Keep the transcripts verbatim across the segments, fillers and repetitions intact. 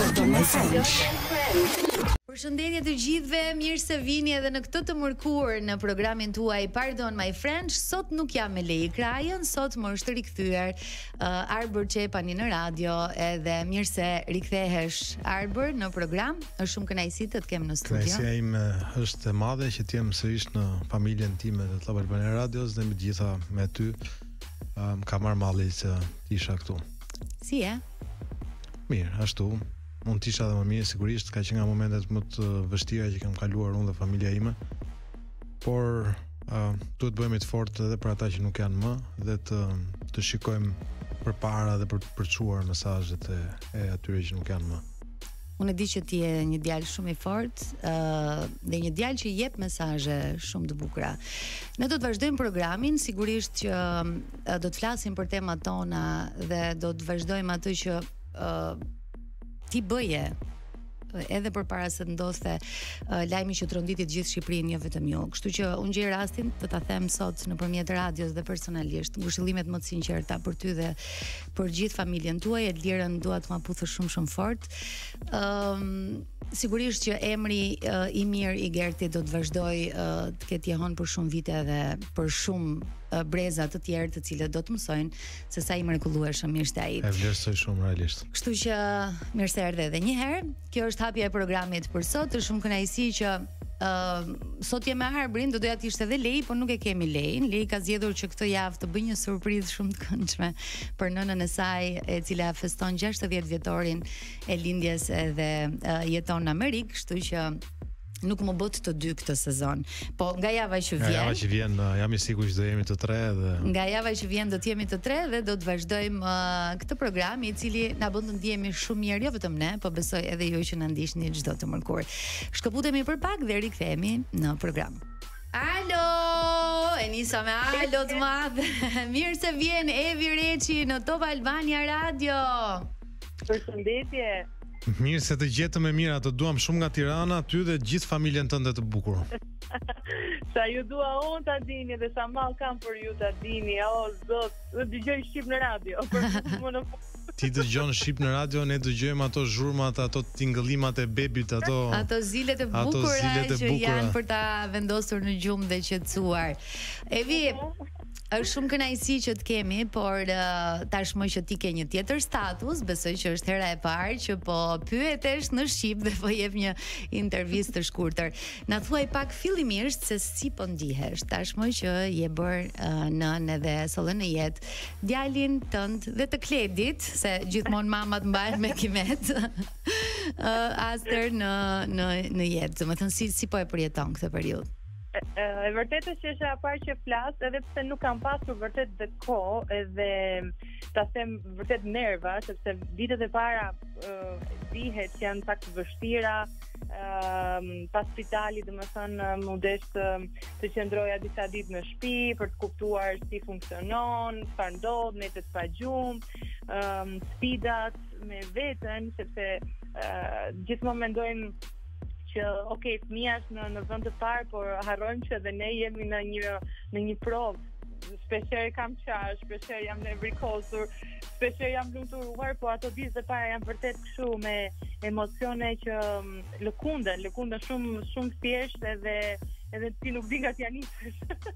Pardon my French. Përshëndetje të gjithëve, mirë se vini edhe në këtë të mërkur në programin tuaj Pardon My French. Sot nuk jam me Lei Krajën, sot më është rikthyer uh, Arbër Çepani në radio, edhe mirë se rikthehesh Arbër në program. Është shumë kënaqësi të të kem në studio. Kënaqësia ime është e madhe që të jem sërish në familjen time të Top Albania Radios dhe me të gjitha me ty. Um, ka marrë malli që isha këtu. Si e? Mirë, ashtu. Mund të isha edhe më mirë, sigurisht, ka që nga momentet më të vështira që kam kaluar unë dhe familja ime, por uh, duhet bëhemi të fortë edhe për ata që nuk janë më, dhe të, të shikojmë përpara dhe për të përçuar mesazhet e, e atyre që nuk janë më. Unë e di që ti je një djalë shumë i fortë, uh, dhe një djalë që jep mesazhe shumë të bukura. Ne do të vazhdojmë programin, sigurisht që uh, do të flasim për temat tona dhe do të vazhdojmë atë që uh, ti bëje edhe përpara se të ndodhte uh, lajmi që tronditi të gjithë Shqipërinë, jo vetëm ju. Kështu që unë gjej rastin të ta them sot nëpërmjet radios dhe personalisht ngushëllimet më të sinqerta për ty dhe për gjithë familjen tuaj. Elirën dua të ma puthësh shumë shumë fort. Ëm um, Sigurisht që emri uh, i mirë i Gertit do të vazhdoj uh, të ketë jehon për shumë vite dhe për shumë uh, breza të tjerë të cilët do të mësojnë se sa i mrekullueshëm ishte ai. E vlerësoj shumë realisht. Kështu që mirë se erdhe edhe një herë. Kjo është hapja e programit për sot. Është shumë kënaqësi që Uh, sot jam me Arbrin, do doja të ishte edhe Lei, por nuk e kemi Lein. Lei ka zgjedhur që këtë javë të bëjë një surprizë shumë të këndshme për nënën e saj, e cila feston gjashtëdhjetë vjetorin e lindjes edhe uh, jeton në Amerikë, kështu që nuk më bët të dy këtë sezon. Po nga java që vjen, nga java që vjen, jam i sigurt që do jemi të tre dhe nga java që vjen do të jemi të tre dhe do të vazhdojmë uh, këtë program i cili na bën të ndihemi shumë mirë, jo vetëm ne, po besoj edhe ju që na ndiqni çdo të mërkur. Shkëputemi për pak dhe rikthehemi në program. Alo, e nisa me alo të madh. Mirë se vjen Evi Reçi në Top Albania Radio. Përshëndetje. Mirë se të gjetëm e mira, të duam shumë nga Tirana, ty dhe gjithë familjen tënde të bukur. Sa ju dua unë ta dini dhe sa mall kam për ju ta dini, o zot, do dëgjoj shqip në radio. Për në... Ti dëgjon shqip në radio, ne dëgjojmë ato zhurmat, ato tingëllimat e bebit, ato ato zilet e bukura zilet e që bukura. Janë për ta vendosur në gjumë dhe qetësuar. Evi, është shumë kënaqësi që të kemi, por uh, tashmë që ti ke një tjetër status, besoj që është hera e parë që po pyetesh në shqip dhe po jep një intervistë të shkurtër. Na thuaj pak fillimisht se si po ndihesh tashmë që je bër uh, nën edhe sollën në jetë djalin tënd dhe të Kledit, se gjithmonë mamat mbahen me Kimet. uh, Aster në në në jetë. Domethënë si si po e përjeton këtë periudhë? E, e, e vërtet është që është e parë që flas, edhe pse nuk kam pasur vërtet dhe kohë, edhe ta them vërtet nerva, sepse ditët e para uh, dihet që janë pak të vështira, uh, pas spitalit, domethënë më desh të, të qëndroja disa ditë në shtëpi për të kuptuar si funksionon, çfarë ndodh, netët pa gjumë, um, sfidat me veten, sepse uh, gjithmonë mendojmë që okay, fëmia është në në vend të parë, por harrojmë që edhe ne jemi në një në një provë. Shpeshherë kam qash, shpeshherë jam nevrikosur, shpeshherë jam lumturuar, por ato ditët e para janë vërtet kështu me emocione që lëkunden, lëkunden shumë shumë thjesht edhe edhe ti nuk di nga ti anisesh.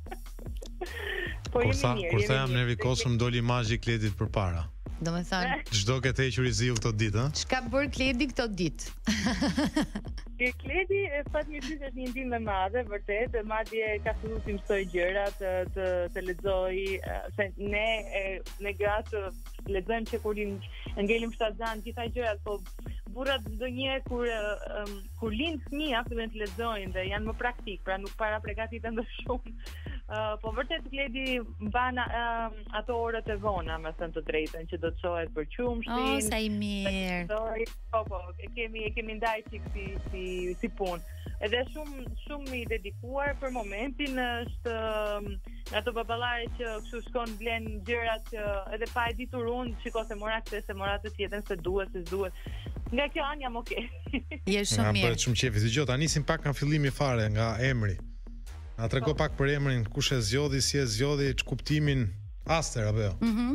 Po jemi Kursa, mirë. Kursa jam nevrikosur, më doli imazhi i Kledit përpara. Do me thënë, çdo ke të hequr i ziu këto ditë, ëh? çka bër Kledi këto ditë? Që Kledi fatmirësisht është një ndihmë e madhe, vërtet, madje ka filluar të mësoj gjëra, të të, të lexoj, se ne ne gratë lexojmë që kur ngelim shtatzan gjitha gjërat, po burrat ndonjëherë kur um, kur lind fëmia fillojnë të lexojnë dhe janë më praktik, pra nuk para përgatiten më shumë. Uh, po vërtet Kledi mban uh, ato orët e vona, me thënë të drejtën, që do të çohet për qumshtin. Oh, sa i mirë. Po po, e kemi e kemi ndaj çik si si si punë. Edhe shumë shumë i dedikuar për momentin, është um, ato baballare që kështu shkon blen gjërat që edhe pa e ditur unë, shiko se mora këtë, se mora të tjetën, se duhet, se duhet. Nga kjo anë jam okay. Je shumë mirë. Ja, bëhet shumë qefi. Dgjoj, ta nisim pak nga fillimi fare, nga emri. Na trego pak për emrin, kush e zgjodhi, si e zgjodhi, ç'kuptimin Aster apo jo? Mhm.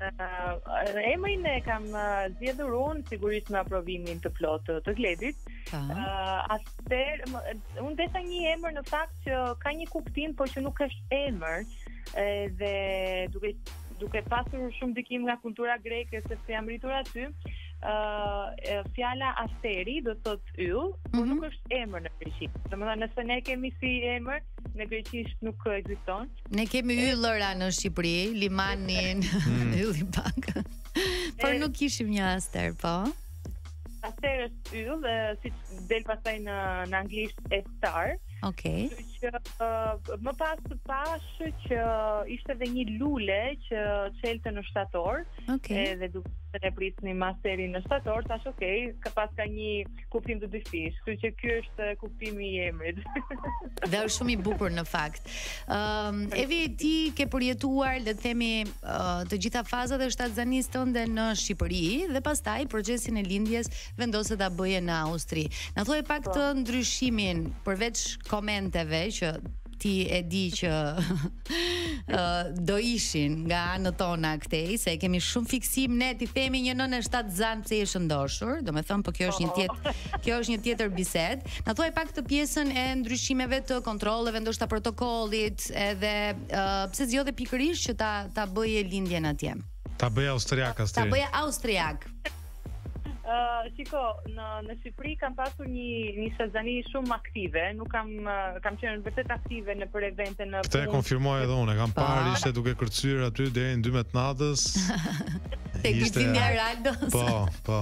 Uh, emrin e kam uh, zgjedhur unë sigurisht me aprovimin të plotë të Gledit. Uh, Atëherë unë desha një emër në fakt që ka një kuptim, por që nuk është emër, dhe duke duke pasur shumë dikim nga kultura greke sepse jam rritur aty. Uh, fjala Asteri do thot yll, por mm-hmm. nuk është emër në greqisht. Domethënë nëse ne kemi si emër, në greqisht nuk ekziston. Ne kemi yllëra në Shqipëri, limanin, ylli pak. Por nuk kishim një Aster, po. Aster është yll, siç del pastaj në në anglisht e star. Okej. Okay. Që uh, më pas të pash që ishte edhe një lule që çelte në shtator. Okay. Edhe duke e prisni masterin në shtator, thash okay, ka pas ka një kuptim të dyfish. Kështu që ky është kuptimi i emrit. Dhe është shumë i bukur në fakt. Ëm um, Evi, ti ke përjetuar, le të themi, uh, të gjitha fazat e shtatzanisë tënde në Shqipëri dhe pastaj procesin e lindjes vendose ta bëje në Austri. Na thuaj pak të ndryshimin përveç komenteve që ti e di që uh, do ishin nga anët tona këtej, se kemi shumë fiksim ne ti themi një nënë shtatë zanë pse je shëndoshur, domethënë po kjo është një tjetër kjo është një tjetër bisedë. Na thuaj pak të pjesën e ndryshimeve të kontrolleve, ndoshta protokollit, edhe uh, pse zgjodhe pikërisht që ta ta bëje lindjen atje. Ta bëje austriak astri. Ta bëje austriak. Uh, shiko, në në Shqipëri kam pasur një një sezoni shumë aktive, nuk kam uh, kam qenë vërtet aktive në për evente në. Këtë e konfirmoj edhe unë, kam parë ishte duke kërcyer aty deri në dymbëdhjetë natës. Tek Kristini Araldos. Po, po.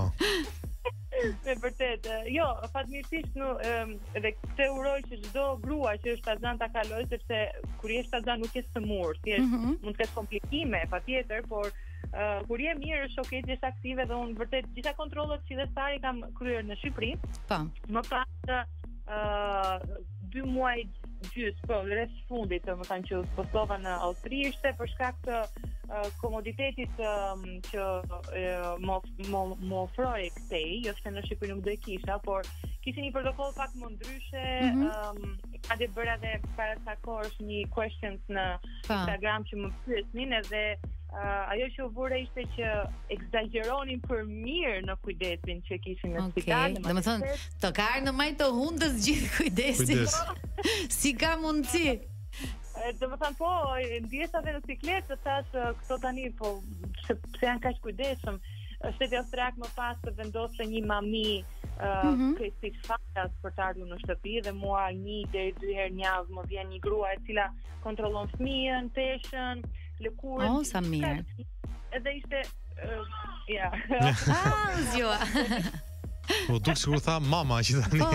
Me vërtet, jo, fatmirësisht nuk um, edhe këtë uroj që çdo grua që është shtatzan ta kalojë, sepse kur je shtatzan nuk je smur, thjesht mm -hmm. mund të kesh komplikime, patjetër, por Uh, kur je mirë është okay, është aktive dhe unë vërtet gjitha kontrollet si dhe sari kam kryer në Shqipëri. Po. Më pas uh, dy muaj gjys, po, rreth fundit, më thënë që postova në Austri ishte për shkak të uh, komoditetit um, që uh, më ofroi këtej, jo se në Shqipëri nuk do e kisha, por kishte një protokoll pak më ndryshe, mm -hmm. um, hadhe bëra edhe para sa kohësh një questions në pa. Instagram që më pyesnin edhe Uh, ajo që u vure ishte që egzageronin për mirë në kujdesin që kishin në okay. spital. Domethënë, të karë në majtë të hundës gjithë kujdesin. Kujdes. Si ka mundësi? Domethënë po, ndjesa dhe në cikletë të thash këto tani po se, se janë kaq kujdesshëm. Shteti austrak më pas të vendosë një mami uh, mm -hmm. si fatas për të ardhur në shtëpi dhe mua një deri dy herë në javë më vjen një grua e cila kontrollon fëmijën, teshën, lëkurën. Oh, sa mirë. Edhe ishte uh, ja. Ah, zgjua. Po duk sikur tha mama që tani. Po.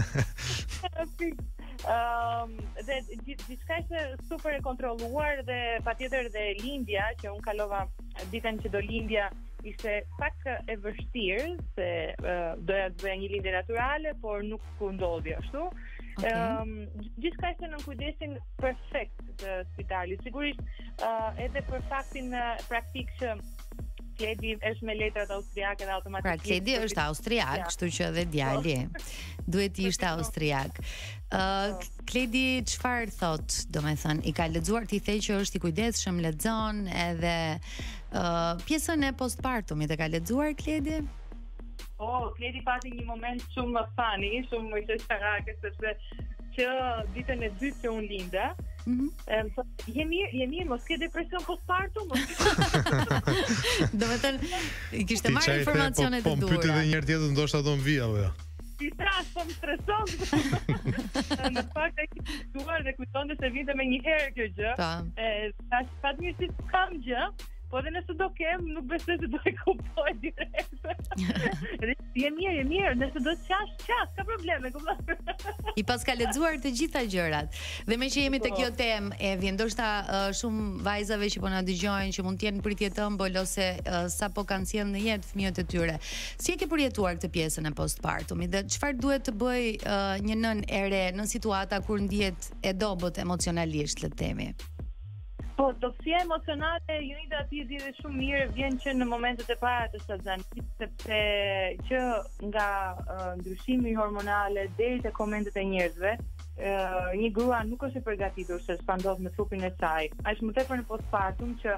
Um, dhe diçka ishte super e kontrolluar dhe patjetër dhe lindja që unë kalova ditën që do lindja ishte pak e vështirë se uh, doja të bëja një lindje natyrale, por nuk u ndodhi ashtu. Okay. Um, gjithçka ishte në kujdesin perfekt të spitalit. Sigurisht uh, edhe për faktin uh, praktik që Kledi është me letrat austriake dhe automatikisht. Pra Kledi është austriak, kështu që edhe djali duhet të ishte austriak. Uh, Kledi çfarë thot, domethënë, i ka lexuar ti the që është i kujdesshëm, lexon edhe uh, pjesën e postpartumit e ka lexuar Kledi? Oh, Kledi pati një moment shumë funny, shumë më shqarake, sepse që ditën e dytë që unë linda, mm-hmm. um, so, je mirë, je mirë, mos ke depresion postpartum? Do me thënë, i kishte marrë informacionet po, e po, dura. Po, më pyti dhe njerë tjetër, ndoshta do më vija, apo? I trash, po më streson. Në fakt e kishte duar dhe kujtonte se vinte me një herë kjo gjë. E, tash fatmirësisht kam gjë, po dhe nëse do kem, nuk besoj se do e kuptoj direkt. Je mirë, je mirë, nëse do të qash, qash, ka probleme, kuptoj. I pas ka lexuar të gjitha gjërat. Dhe me që jemi te kjo temë, Evi, ndoshta uh, shumë vajzave që po na dëgjojnë, që mund të jenë pritje të ëmbël ose uh, sapo kanë sjellë në jetë fëmijët e tyre. Si e ke përjetuar këtë pjesën e postpartumit dhe çfarë duhet të bëj uh, një nën e re në situata kur ndihet e dobët emocionalisht, le të themi? Po, dobësia emocionale, Jonida ti di dhe shumë mirë, vjen që në momentet e para të shtatzanit, sepse që nga uh, ndryshimi hormonale deri te komentet e njerëzve, uh, një grua nuk është e përgatitur se çfarë ndodh me trupin e saj. Është më tepër në postpartum që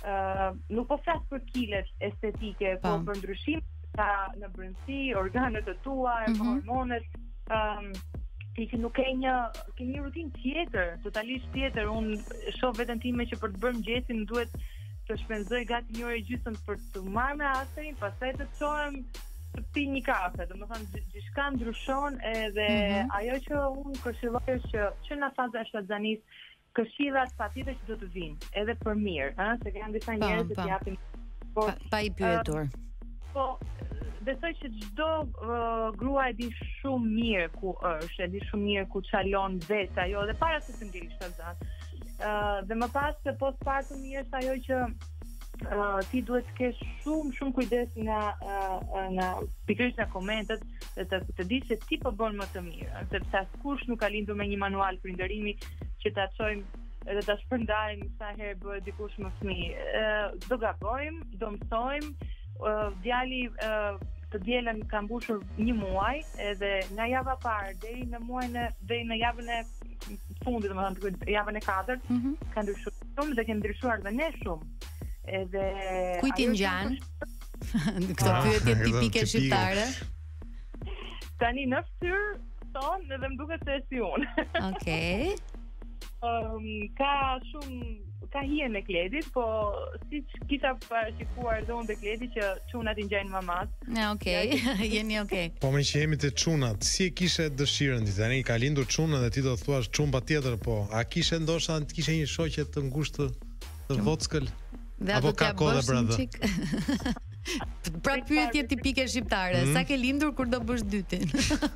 uh, nuk po flas për kilet estetike, po për ndryshim ka në brendësi, organet e tua, mm -hmm. hormonet, um, ti që nuk ke një ke një rutinë tjetër, totalisht tjetër. Unë shoh veten time që për të bërë mëngjesin duhet të shpenzoj gati një orë e gjysmë për të marrë me astrin, pastaj të çohem të pi një kafe. Domethënë gjithçka ndryshon edhe mm -hmm. ajo që unë këshilloj është që që në faza e shtatzanisë këshillat patjetër që do të vinë, edhe për mirë, ëh, se kanë disa njerëz që japin po pa, pa i pyetur. Uh, po besoj që çdo uh, grua e di shumë mirë ku është, e di shumë mirë ku çalon vetë ajo dhe para se të ngjelë shtatzan. Uh, dhe më pas se postpartum është ajo që uh, ti duhet të kesh shumë shumë kujdes nga uh, nga pikërisht nga komentet dhe të, të di se ti po bën më të mirë, sepse askush nuk ka lindur me një manual prindërimi që ta çojmë edhe ta shpërndajmë sa herë bëhet dikush më fëmijë. Uh, do gabojmë, do mësojmë. Uh, djali uh, të dielën ka mbushur një muaj edhe nga java parë deri në muajin e deri në javën e fundit, domethënë javën e katërt, mm -hmm. ka ndryshuar shumë dhe kemi ndryshuar dhe ne shumë. Edhe kujt i ngjan? Këto pyetje tipike shqiptare. Tani në fytyrë ton edhe më duket se si unë. Okej. Um, ka shumë ka hijen e Kledit, po siç kisha parashikuar dhe unë te Kledi që çunat i ngjajnë mamat. Ja, okay. Jeni okay. Po më që jemi te çunat, si e kishe dëshirën ti? Tani ka lindur çuna dhe ti do të thuash çun patjetër, po a kishe ndoshta të kishe një shoqe të ngushtë të vockël? Apo ka kohë për atë? Pra pyetje tipike shqiptare, mm. sa ke lindur kur do bësh dytin?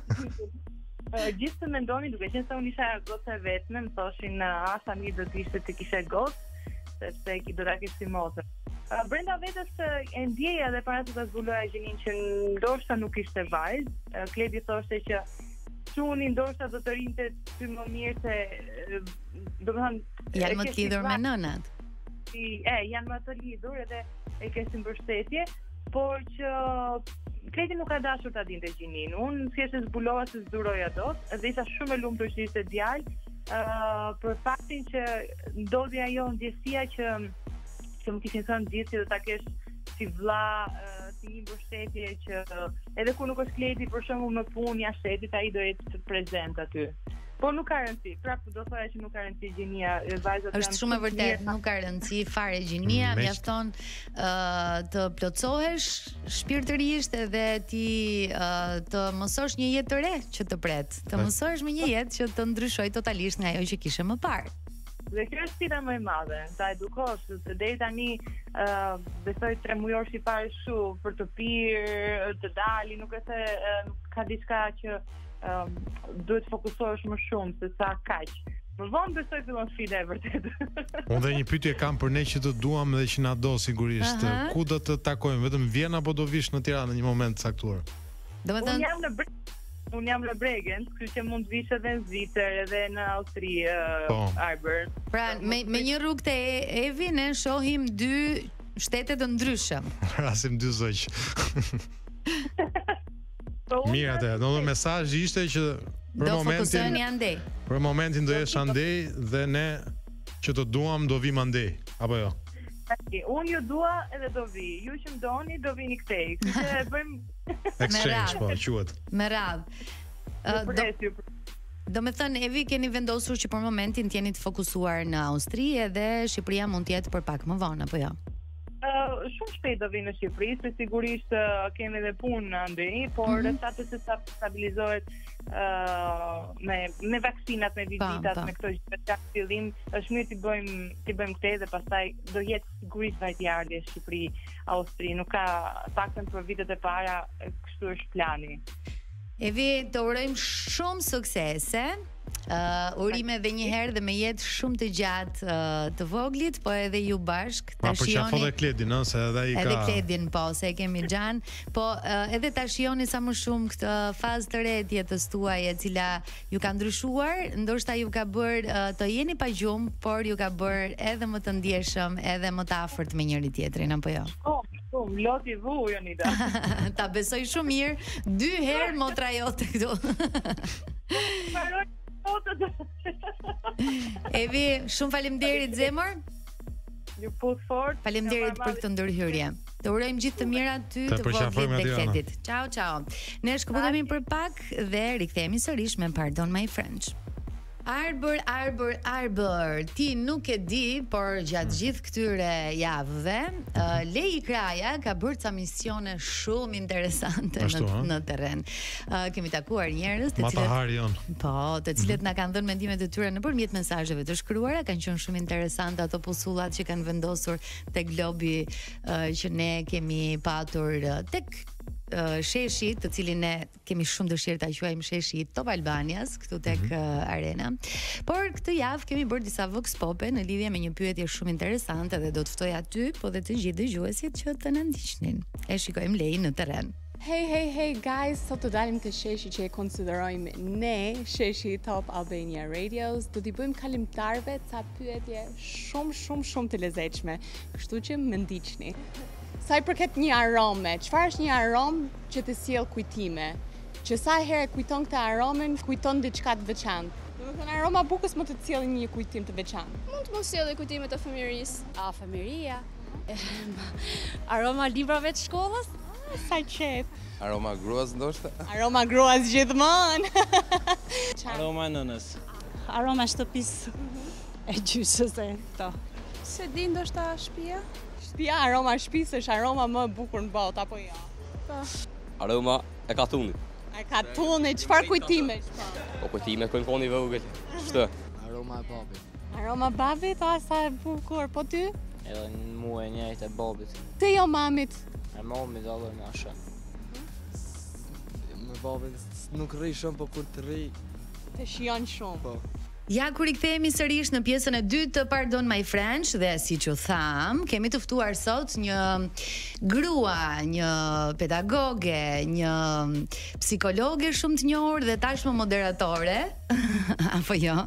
Uh, gjithë të mendoni, duke qenë se unë isha gotë e vetme, më thoshin a sa mirë do të ishte të kishe gotë, sepse ki do ta kish si motër. Uh, brenda vetes e ndjeja dhe para se ta zbuloja gjinin që ndoshta nuk ishte vajzë. Uh, Kledi thoshte që çuni ndoshta do të rinte ty më mirë se domethënë janë më të lidhur me nënat. Si, e, janë më të lidhur edhe e kesin mbështetje, por që Kledi nuk ka dashur ta dinte gjinin. Unë thjesht e zbulova se zduroja dot dhe isha shumë e lumtur që ishte djalë, uh, për faktin që ndodhi ajo ndjesia që që më kishin thënë gjithë që do ta kesh si vlla, uh, si një mbështetje që uh, edhe kur nuk është Kledi për shembull në punë jashtë shtetit, ai do jetë prezent aty. Po nuk ka rëndësi, prapë do thoya që nuk ka rëndësi gjinia, vajzat janë. Është shumë e vërtetë, nuk ka rëndësi fare gjinia, mjafton uh, të plotësohesh shpirtërisht edhe ti uh, të mësosh një jetë të re që të pret, të mësohesh me një jetë që të ndryshoj totalisht nga ajo që kishe më parë. Dhe kjo është sfida më e madhe, ta edukosh, se deri tani uh, besoj tre mujor shqiptar shu për të pirë, të dali, nuk e se uh, ka diçka që Um, duhet fokusohesh më shumë se sa kaq. Më vonë besoj fillon sfida e vërtetë. Unë dhe një pyetje kam për ne që të duam dhe që na do sigurisht. Uh -huh. Ku do të takojmë? Vetëm në Vjenë apo do vish në Tiranë në një moment caktuar? Domethënë Unë jam në Bre... Unë jam në Bregen, kështu që mund të vish edhe në Zvicër edhe në Austri, uh, po. Arbër. Pra, me me një rrugë te Evi ne shohim dy shtete të ndryshëm. Rasim dy zoq. Mirë atë, do të mesazhi ishte që për momentin andej. Për momentin do jesh andej dhe ne që të duam do vim andej, apo jo? Unë ju dua edhe do vi. Ju që më doni do vini këtej. Kështu e bëjmë exchange, po quhet. Me radhë. Uh, do, do me thënë, Evi, keni vendosur që për momentin t'jeni të fokusuar në Austri edhe Shqipëria mund t'jetë për pak më vonë, apo jo? Uh, shumë shpejt do vinë në Shqipëri, se sigurisht uh, kemi edhe punë në andej, por mm -hmm. sa të se sa stabilizohet uh, me, me vaksinat, me vizitat, pa, pa. me këto gjithë të fillim, është mirë t'i bëjmë, t'i bëjmë këtej dhe pastaj do jetë sigurisht vajtjardhje Shqipëri, Austri, nuk ka taktën për vitet e para, kështu është plani. Evi, të urojmë shumë suksese. Uh, urime edhe një herë dhe me jetë shumë të gjatë uh, të voglit, po edhe ju bashk ta shihoni. Po qafon dhe Kledin, ëh, se edhe ai ka. Edhe Kledin, po, se e kemi xhan, po uh, edhe ta shihoni sa më shumë këtë fazë të re të jetës tuaj e cila ju ka ndryshuar, ndoshta ju ka bër uh, të jeni pa gjumë, por ju ka bër edhe më të ndjeshëm, edhe më të afërt me njëri tjetrin, apo jo? Oh, oh, loti vu, Jonida. Ta besoj shumë mirë, dy herë motra jote këtu. Evi, shumë faleminderit zemër. Ju puth fort. Faleminderit për këtë ndërhyrje. Të urojmë gjithë të mira ty, Të të voglit përqafojmë dhe aty, Ana. Kletit. Ciao, ciao. Ne shkëputemi për pak dhe rikthehemi sërish me Pardon My French. Arbër, arbër, arbër. Ti nuk e di, por gjatë gjithë këtyre javëve, uh, Lei Kraja ka bërë ca misione shumë interesante Ashtu, në, ha? në terren. Uh, kemi takuar njerëz të cilët Matahari janë. Po, të cilët na kanë dhënë mendimet e tyre nëpërmjet mesazheve të shkruara, kanë qenë shumë interesante ato pusullat që kanë vendosur tek globi uh, që ne kemi patur uh, tek uh, sheshi, të cilin ne kemi shumë dëshirë ta quajmë sheshi i Top Albanias këtu tek mm -hmm. uh, arena. Por këtë javë kemi bërë disa vox pope në lidhje me një pyetje shumë interesante dhe do të ftoj aty, po dhe të gjithë dëgjuesit që të na ndiqnin. E shikojmë Lei në terren. Hey, hey, hey guys, sot të dalim të sheshi që e konsiderojmë ne, sheshi i Top Albania Radios, do t'i bëjmë kalimtarve ca pyetje shumë, shumë, shumë të lezetshme, kështu që më ndiqni. Sa i përket një arome, çfarë është një aromë që të sjell kujtime? Që sa herë kujton këtë aromen, kujton diçka të veçantë. Domethënë aroma e bukës më të sjellin një kujtim të veçantë. Mund të mos sjellë kujtime të fëmijërisë. A, fëmijëria. Aroma librave të shkollës? Sa qep. Aroma gruas ndoshta? Aroma gruas gjithmonë. Aroma e nënës. Aroma shtëpisë e gjysës e to. Se di ndoshta shtëpia? Shtëpia, aroma e shtëpisë është aroma më e bukur në botë apo jo? Po. Aroma e katunit. E katuni, çfarë kujtime? Po kujtime kën koni i vogël. Ç'të? Aroma e babit. Aroma babit, a sa e bukur, po ty? Edhe në mua e njëjtë e babit. Te jo mamit. E mami dalë në asha. Me babit nuk rri shumë, po kur të rri... Të shijon shumë. Po. Ja kur i kthehemi sërish në pjesën e dytë të Pardon My French dhe siç u tham, kemi të ftuar sot një grua, një pedagoge, një psikologe shumë të njohur dhe tashmë moderatore. Apo jo?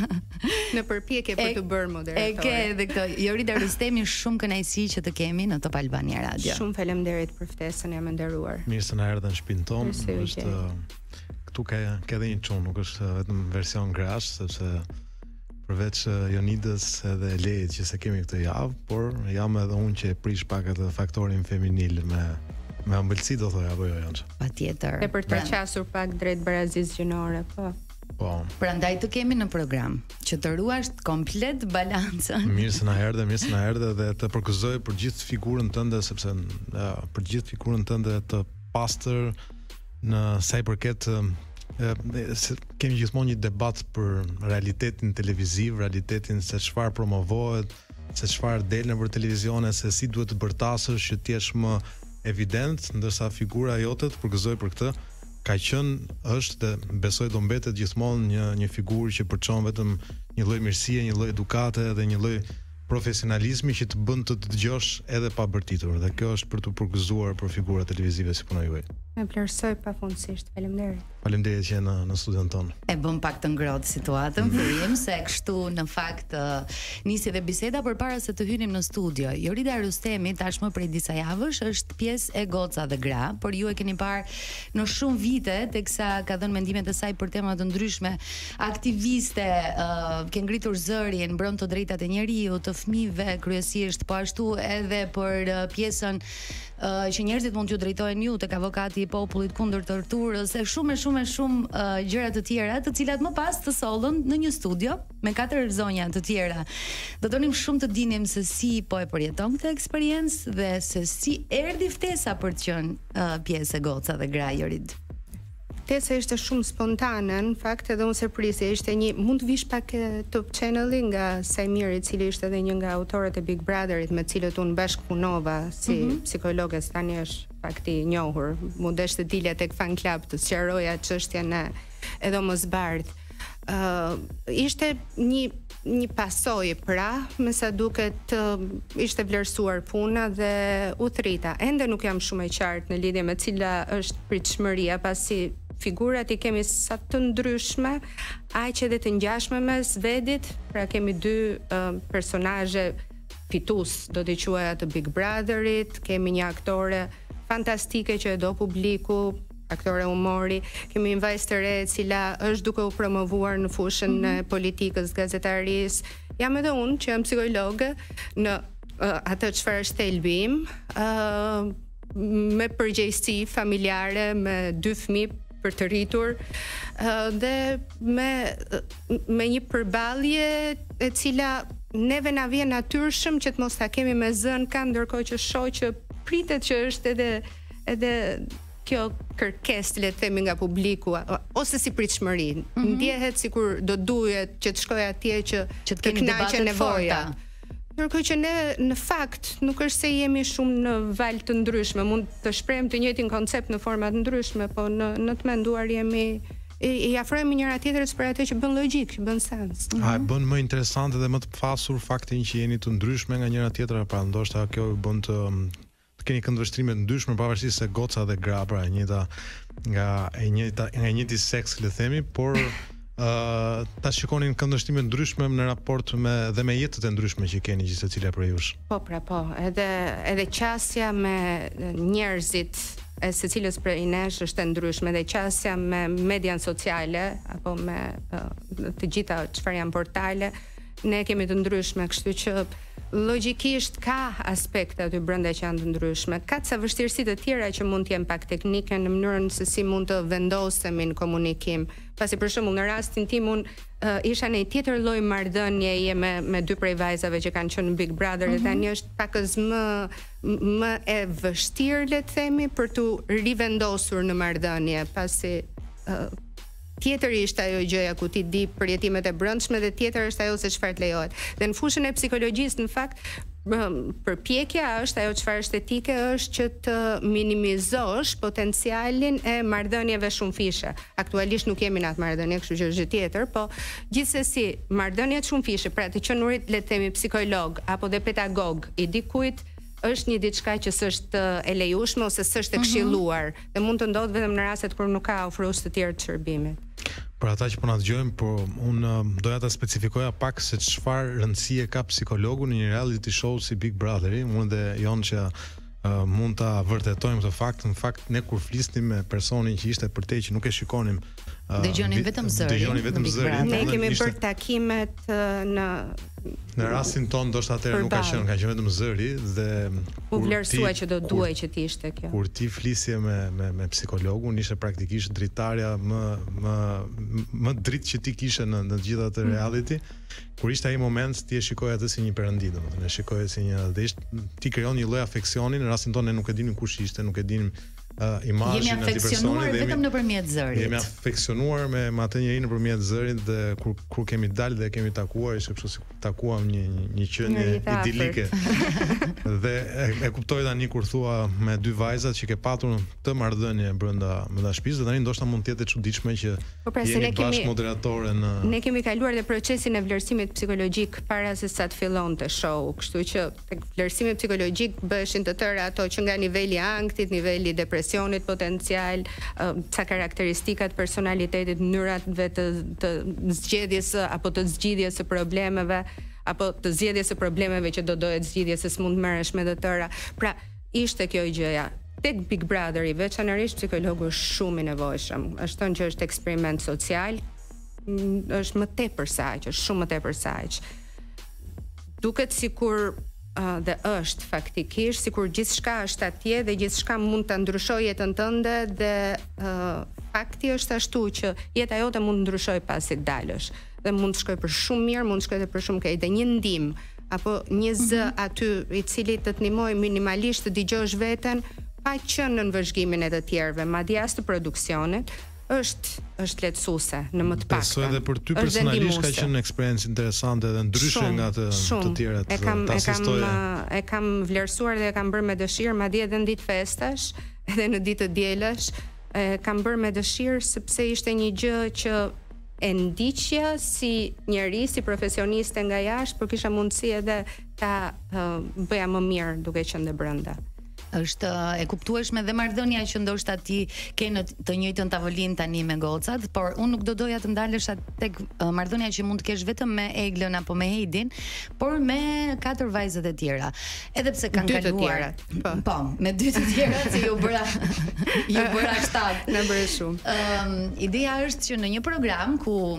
Në përpjekje për të bërë moderatore. E ke edhe këtë. Jorida Rustemi, shumë kënaqësi që të kemi në Top Albania Radio. Shumë faleminderit për ftesën, jam e nderuar. Mirë se na erdhën në shtëpinë tonë. Është këtu ka ka edhe një çun, nuk është vetëm version grash, sepse përveç Jonidës edhe Leit që se kemi këtë javë, por jam edhe unë që e prish pak atë faktorin feminil me me ëmbëlsi do thoya apo jo Jonçë. Patjetër. E për të qasur pak drejt barazisë gjinore, po. Po. Prandaj të kemi në program, që të ruash komplet balancën. Mirë se na erdhe, mirë se na erdhe dhe të përkuzoj për gjithë figurën tënde, sepse ja, për gjithë figurën tënde të pastër në sa i përket e, se kemi gjithmonë një debat për realitetin televiziv, realitetin se çfarë promovohet, se çfarë del nëpër televizione, se si duhet të bërtasësh që të jesh më evident, ndërsa figura jote të përgëzoj për këtë ka qenë, është dhe besoj do mbetet gjithmonë një një figurë që përçon vetëm një lloj mirësie, një lloj edukate dhe një lloj profesionalizmi që të bën të të dëgjosh edhe pa bërtitur. Dhe kjo është për të përgëzuar për figura televizive si puna juaj. Me vlerësoj pafundësisht. Faleminderit. Faleminderit që je në në studion tonë. E bëm pak të ngrohtë situatën, fillim se kështu në fakt uh, nisi dhe biseda përpara se të hynim në studio. Jorida Rustemi tashmë prej disa javësh është pjesë e Goca dhe Gra, por ju e keni parë në shumë vite teksa ka dhënë mendimet e saj për tema të ndryshme, aktiviste, uh, ke ngritur zërin, mbron të drejtat e njeriut, të fëmijëve kryesisht, po ashtu edhe për uh, pjesën uh, që njerëzit mund t'ju drejtohen ju tek avokati i popullit kundër torturës, e shumë e shumë e shumë uh, gjëra të tjera, të cilat më pas të sollën në një studio me katër zonja të tjera. Do donim shumë të dinim se si po e përjeton këtë eksperiencë dhe se si erdhi ftesa për të qenë uh, pjesë e Goca dhe Gra, Jorid. Ftesa ishte shumë spontane, në fakt edhe unë surprizë, ishte një mund të vish pak Top Channel nga Sajmiri, i cili ishte edhe një nga autorët e Big Brotherit me të cilët unë bashkëpunova si mm -hmm. psikologe, tani është fakti i njohur. Mu desh të dilja tek fan club të sqaroja çështjen e edhe mosbardh. Ë uh, ishte një një pasojë pra, me sa duket uh, ishte vlerësuar puna dhe u thrita. Ende nuk jam shumë e qartë në lidhje me cila është pritshmëria, pasi figurat i kemi sa të ndryshme, aq edhe të ngjashme mes vedit, pra kemi dy uh, personazhe fitus, do t'i quaja të Big Brotherit, kemi një aktore fantastike që e do publiku, aktore humori, kemi një vajzë të re e cila është duke u promovuar në fushën mm -hmm. e politikës, gazetarisë. Jam edhe unë që jam psikologe në uh, atë çfarë është thelbi im, uh, me përgjegjësi familjare, me dy fëmijë për të rritur, uh, dhe me me një përballje e cila neve na vjen natyrshëm që të mos ta kemi me zën kan, ndërkohë që shoh që pritet që është edhe edhe kjo kërkesë, le të themi, nga publiku ose si pritshmëri. Mm-hmm. Ndjehet sikur do duhet që të shkoj atje që që të kemi debate të forta. Ndërkohë që ne në fakt nuk është se jemi shumë në valë të ndryshme, mund të shprehim të njëjtin koncept në forma të ndryshme, po në në të menduar jemi i, i afrohemi njëra tjetrës për atë që bën logjik, që bën sens. Mm-hmm. A e bën më interesante dhe më të pasur faktin që jeni të ndryshme nga njëra tjetra, pra ndoshta kjo bën të të keni këndvështrime të ndryshme pavarësisht se goca dhe gra, pra e njëjta nga e njëjta nga e njëjti seks, le të themi, por Uh, ta shikonin këndvështrime ndryshme në raport me dhe me jetët e ndryshme që keni gjithë secila prej jush. Po, pra po, edhe edhe qasja me njerëzit e secilës prej nesh është e ndryshme, dhe qasja me median sociale apo me uh, të gjitha çfarë janë portale, ne kemi të ndryshme, kështu që logjikisht ka aspekte aty brenda që janë të ndryshme. Ka ca vështirësi të tjera që mund të jenë pak teknike në mënyrën se si mund të vendosemi në komunikim. Pasi për shembull në rastin tim un uh, isha në një tjetër lloj marrëdhënieje me me dy prej vajzave që kanë qenë në Big Brother, mm-hmm. dhe tani është pakës më më e vështirë, le të themi, për tu rivendosur në marrëdhënie, pasi uh, tjetër ishte ajo gjëja ku ti di për jetimet e brendshme, dhe tjetër është ajo se çfarë të lejohet. Dhe në fushën e psikologjisë, në fakt, përpjekja është ajo çfarë është etike, është që të minimizosh potencialin e marrëdhënieve shumëfishe. Aktualisht nuk jemi në atë marrëdhënie, kështu që është gjë tjetër, po gjithsesi marrëdhëniet shumëfishe, pra të qenurit, le të themi, psikolog apo dhe pedagog i dikujt, është një diçka që s'është e lejueshme ose s'është e këshilluar, mm-hmm. dhe mund të ndodhë vetëm në rastet kur nuk ka ofrues të tjerë të shërbimit. Për ata që po na dëgjojnë, po unë doja ta specifikoja pak se çfarë rëndësie ka psikologu në një reality show si Big Brotheri. Unë dhe Jon që uh, mund ta vërtetojmë këtë fakt. Në fakt, ne kur flisnim me personin që ishte përtej, që nuk e shikonim, uh, dëgjonin vetëm zërin. Dëgjonin vetëm zërin. Ne kemi bërë takimet uh, në Në rastin tonë ndoshta atëherë nuk ka qenë, ka qenë vetëm zëri, dhe u vlerësua që do duhej që të ishte kjo. Kur ti flisje me me me psikologun, ishte praktikisht dritarja më më më dritë që ti kishe në në gjithë atë reality. Kur ishte ai moment, ti e shikoje atë si një perëndi, domethënë e shikoje si një, dhe ishte ti krijon një lloj afeksioni. Në rastin tonë ne nuk e dinim kush ishte, nuk e dinim uh, imazhin e atij personi, jemi afeksionuar vetëm nëpërmjet zërit. Jemi afeksionuar me me atë njeriu nëpërmjet zërit, dhe kur kur kemi dalë dhe kemi takuar, ishte kështu si takuam një një qenie idilike. Dhe e, e kuptoj tani kur thua me dy vajzat që ke patur të marrëdhënie brenda brenda shtëpisë, dhe tani ndoshta mund të jetë e çuditshme që po pra, jeni ne kemi bashkë moderatore në Ne kemi kaluar dhe procesin e vlerësimit psikologjik para se sa të fillonte show, kështu që tek vlerësimi psikologjik bëheshin të tëra ato që nga niveli i ankthit, niveli i depresionit potencial, ca karakteristika të personalitetit, mënyrat vetë të zgjedhjes apo të zgjidhjes së problemeve, apo të zgjedhjes së problemeve që do dohet zgjidhje, se s'mund merresh me të tëra. Pra, ishte kjo gjëja. Tek Big Brotheri, veçanërisht psikologu është shumë i nevojshëm. Është thënë që është eksperiment social, është më tepër se aq, është shumë më tepër se aq. Duket sikur uh, dhe është faktikisht sikur gjithçka është atje dhe gjithçka mund ta ndryshojë jetën tënde, dhe uh, fakti është ashtu që jeta jote mund të ndryshojë pasi dalësh, dhe mund të shkojë për shumë mirë, mund të shkojë për shumë keq, dhe një ndihmë apo një zë mm-hmm. aty i cili të të ndihmojë minimalisht të dëgjosh veten pa qenë në vëzhgimin e të tjerëve, madje as të produksionit, është është lehtësuese në më të paktën. Besoj edhe për ty personalisht ka qenë një eksperiencë interesante dhe ndryshe nga të të tjerat. E kam e kam e kam vlerësuar dhe e kam bërë me dëshirë, madje edhe në ditë festash, edhe në ditë të dielësh, e kam bërë me dëshirë sepse ishte një gjë që e ndiqja si njeri, si profesioniste nga jashtë, por kisha mundësi edhe ta uh, bëja më mirë duke qenë dhe brenda. Është e kuptueshme dhe marrëdhënia që ndoshta ti ke në të njëjtën tavolinë tani me gocat, por unë nuk do doja të ndalesh tek marrëdhënia që mund të kesh vetëm me Eglën apo me Heidin, por me katër vajzat e tjera. Edhe pse kanë kaluar. Po. po, me dy të tjerat që ju bëra ju bëra shtat. Na bëre shumë. Ëm, um, ideja është që në një program ku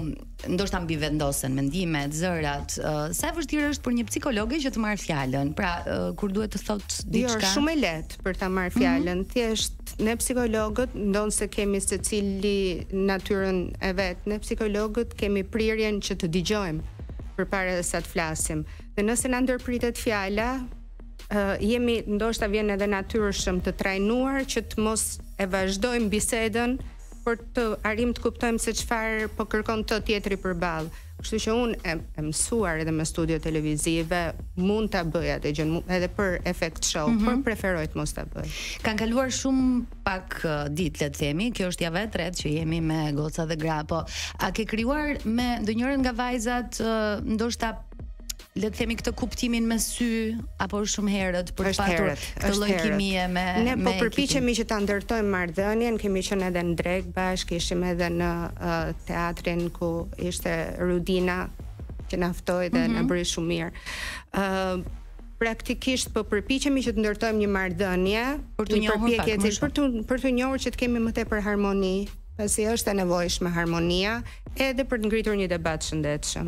ndoshta mbi vendosen mendimet, zërat. Uh, sa e vështirë është për një psikologe që të marrë fjalën? Pra, uh, kur duhet të thotë diçka? Jo, shumë e lehtë për ta marrë fjalën. Mm -hmm. Thjesht ne psikologët, ndonse kemi secili natyrën e vet, ne psikologët kemi prirjen që të dëgjojmë përpara se të flasim. Dhe nëse na ndërpritet fjala, uh, jemi ndoshta vjen edhe natyrshëm të trajnuar që të mos e vazhdojmë bisedën për të arrim të kuptojmë se çfarë po kërkon të tjetri përballë. Kështu që unë e, e mësuar edhe me studio televizive, mund ta bëj atë gjë edhe për efekt show, mm -hmm. por preferoj të mos ta bëj. Kan kaluar shumë pak uh, ditë, le të themi, kjo është java e tretë që jemi me goca dhe gra, po a ke krijuar me ndonjërin nga vajzat uh, ndoshta le të themi këtë kuptimin me sy apo shumë herët për të patur këtë lloj kimie me ne me po përpiqemi që ta ndërtojmë marrëdhënien, kemi qenë edhe në dreg bashkë, ishim edhe në uh, teatrin ku ishte Rudina që na ftoi dhe mm -hmm. na bëri shumë mirë. Ë uh, praktikisht po përpiqemi që të ndërtojmë një marrëdhënie për të njohur pak më shumë, për të për të njohur që të kemi më tepër harmoni, pasi është e nevojshme harmonia edhe për të ngritur një debat shëndetshëm.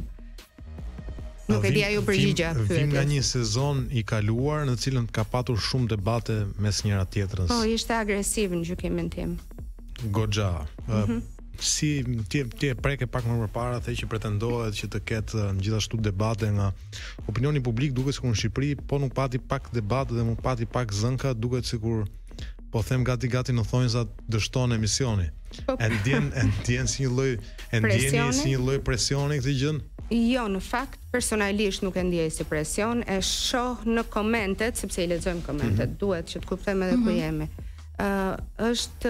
Nuk e di ajo përgjigja pyetjes. Vim nga një sezon i kaluar në cilën ka patur shumë debate mes njëra tjetrës. Po, ishte agresiv në gjykimin tim. Goxha. Mm -hmm. Si ti ti e preke pak më përpara, the që pretendohet që të ketë gjithashtu debate nga opinioni publik, duket sikur në Shqipëri po nuk pati pak debate dhe nuk pati pak zënka, duket sikur po them gati gati në thonjza dështon emisioni. Po, e ndjen e ndjen si një lloj e ndjeni si një lloj presioni këtë gjën? Jo, në fakt personalisht nuk e ndjej si presion, e shoh në komentet, sepse i lexojmë komentet, mm -hmm. duhet që të kuptojmë edhe mm -hmm. ku jemi. Ë uh, është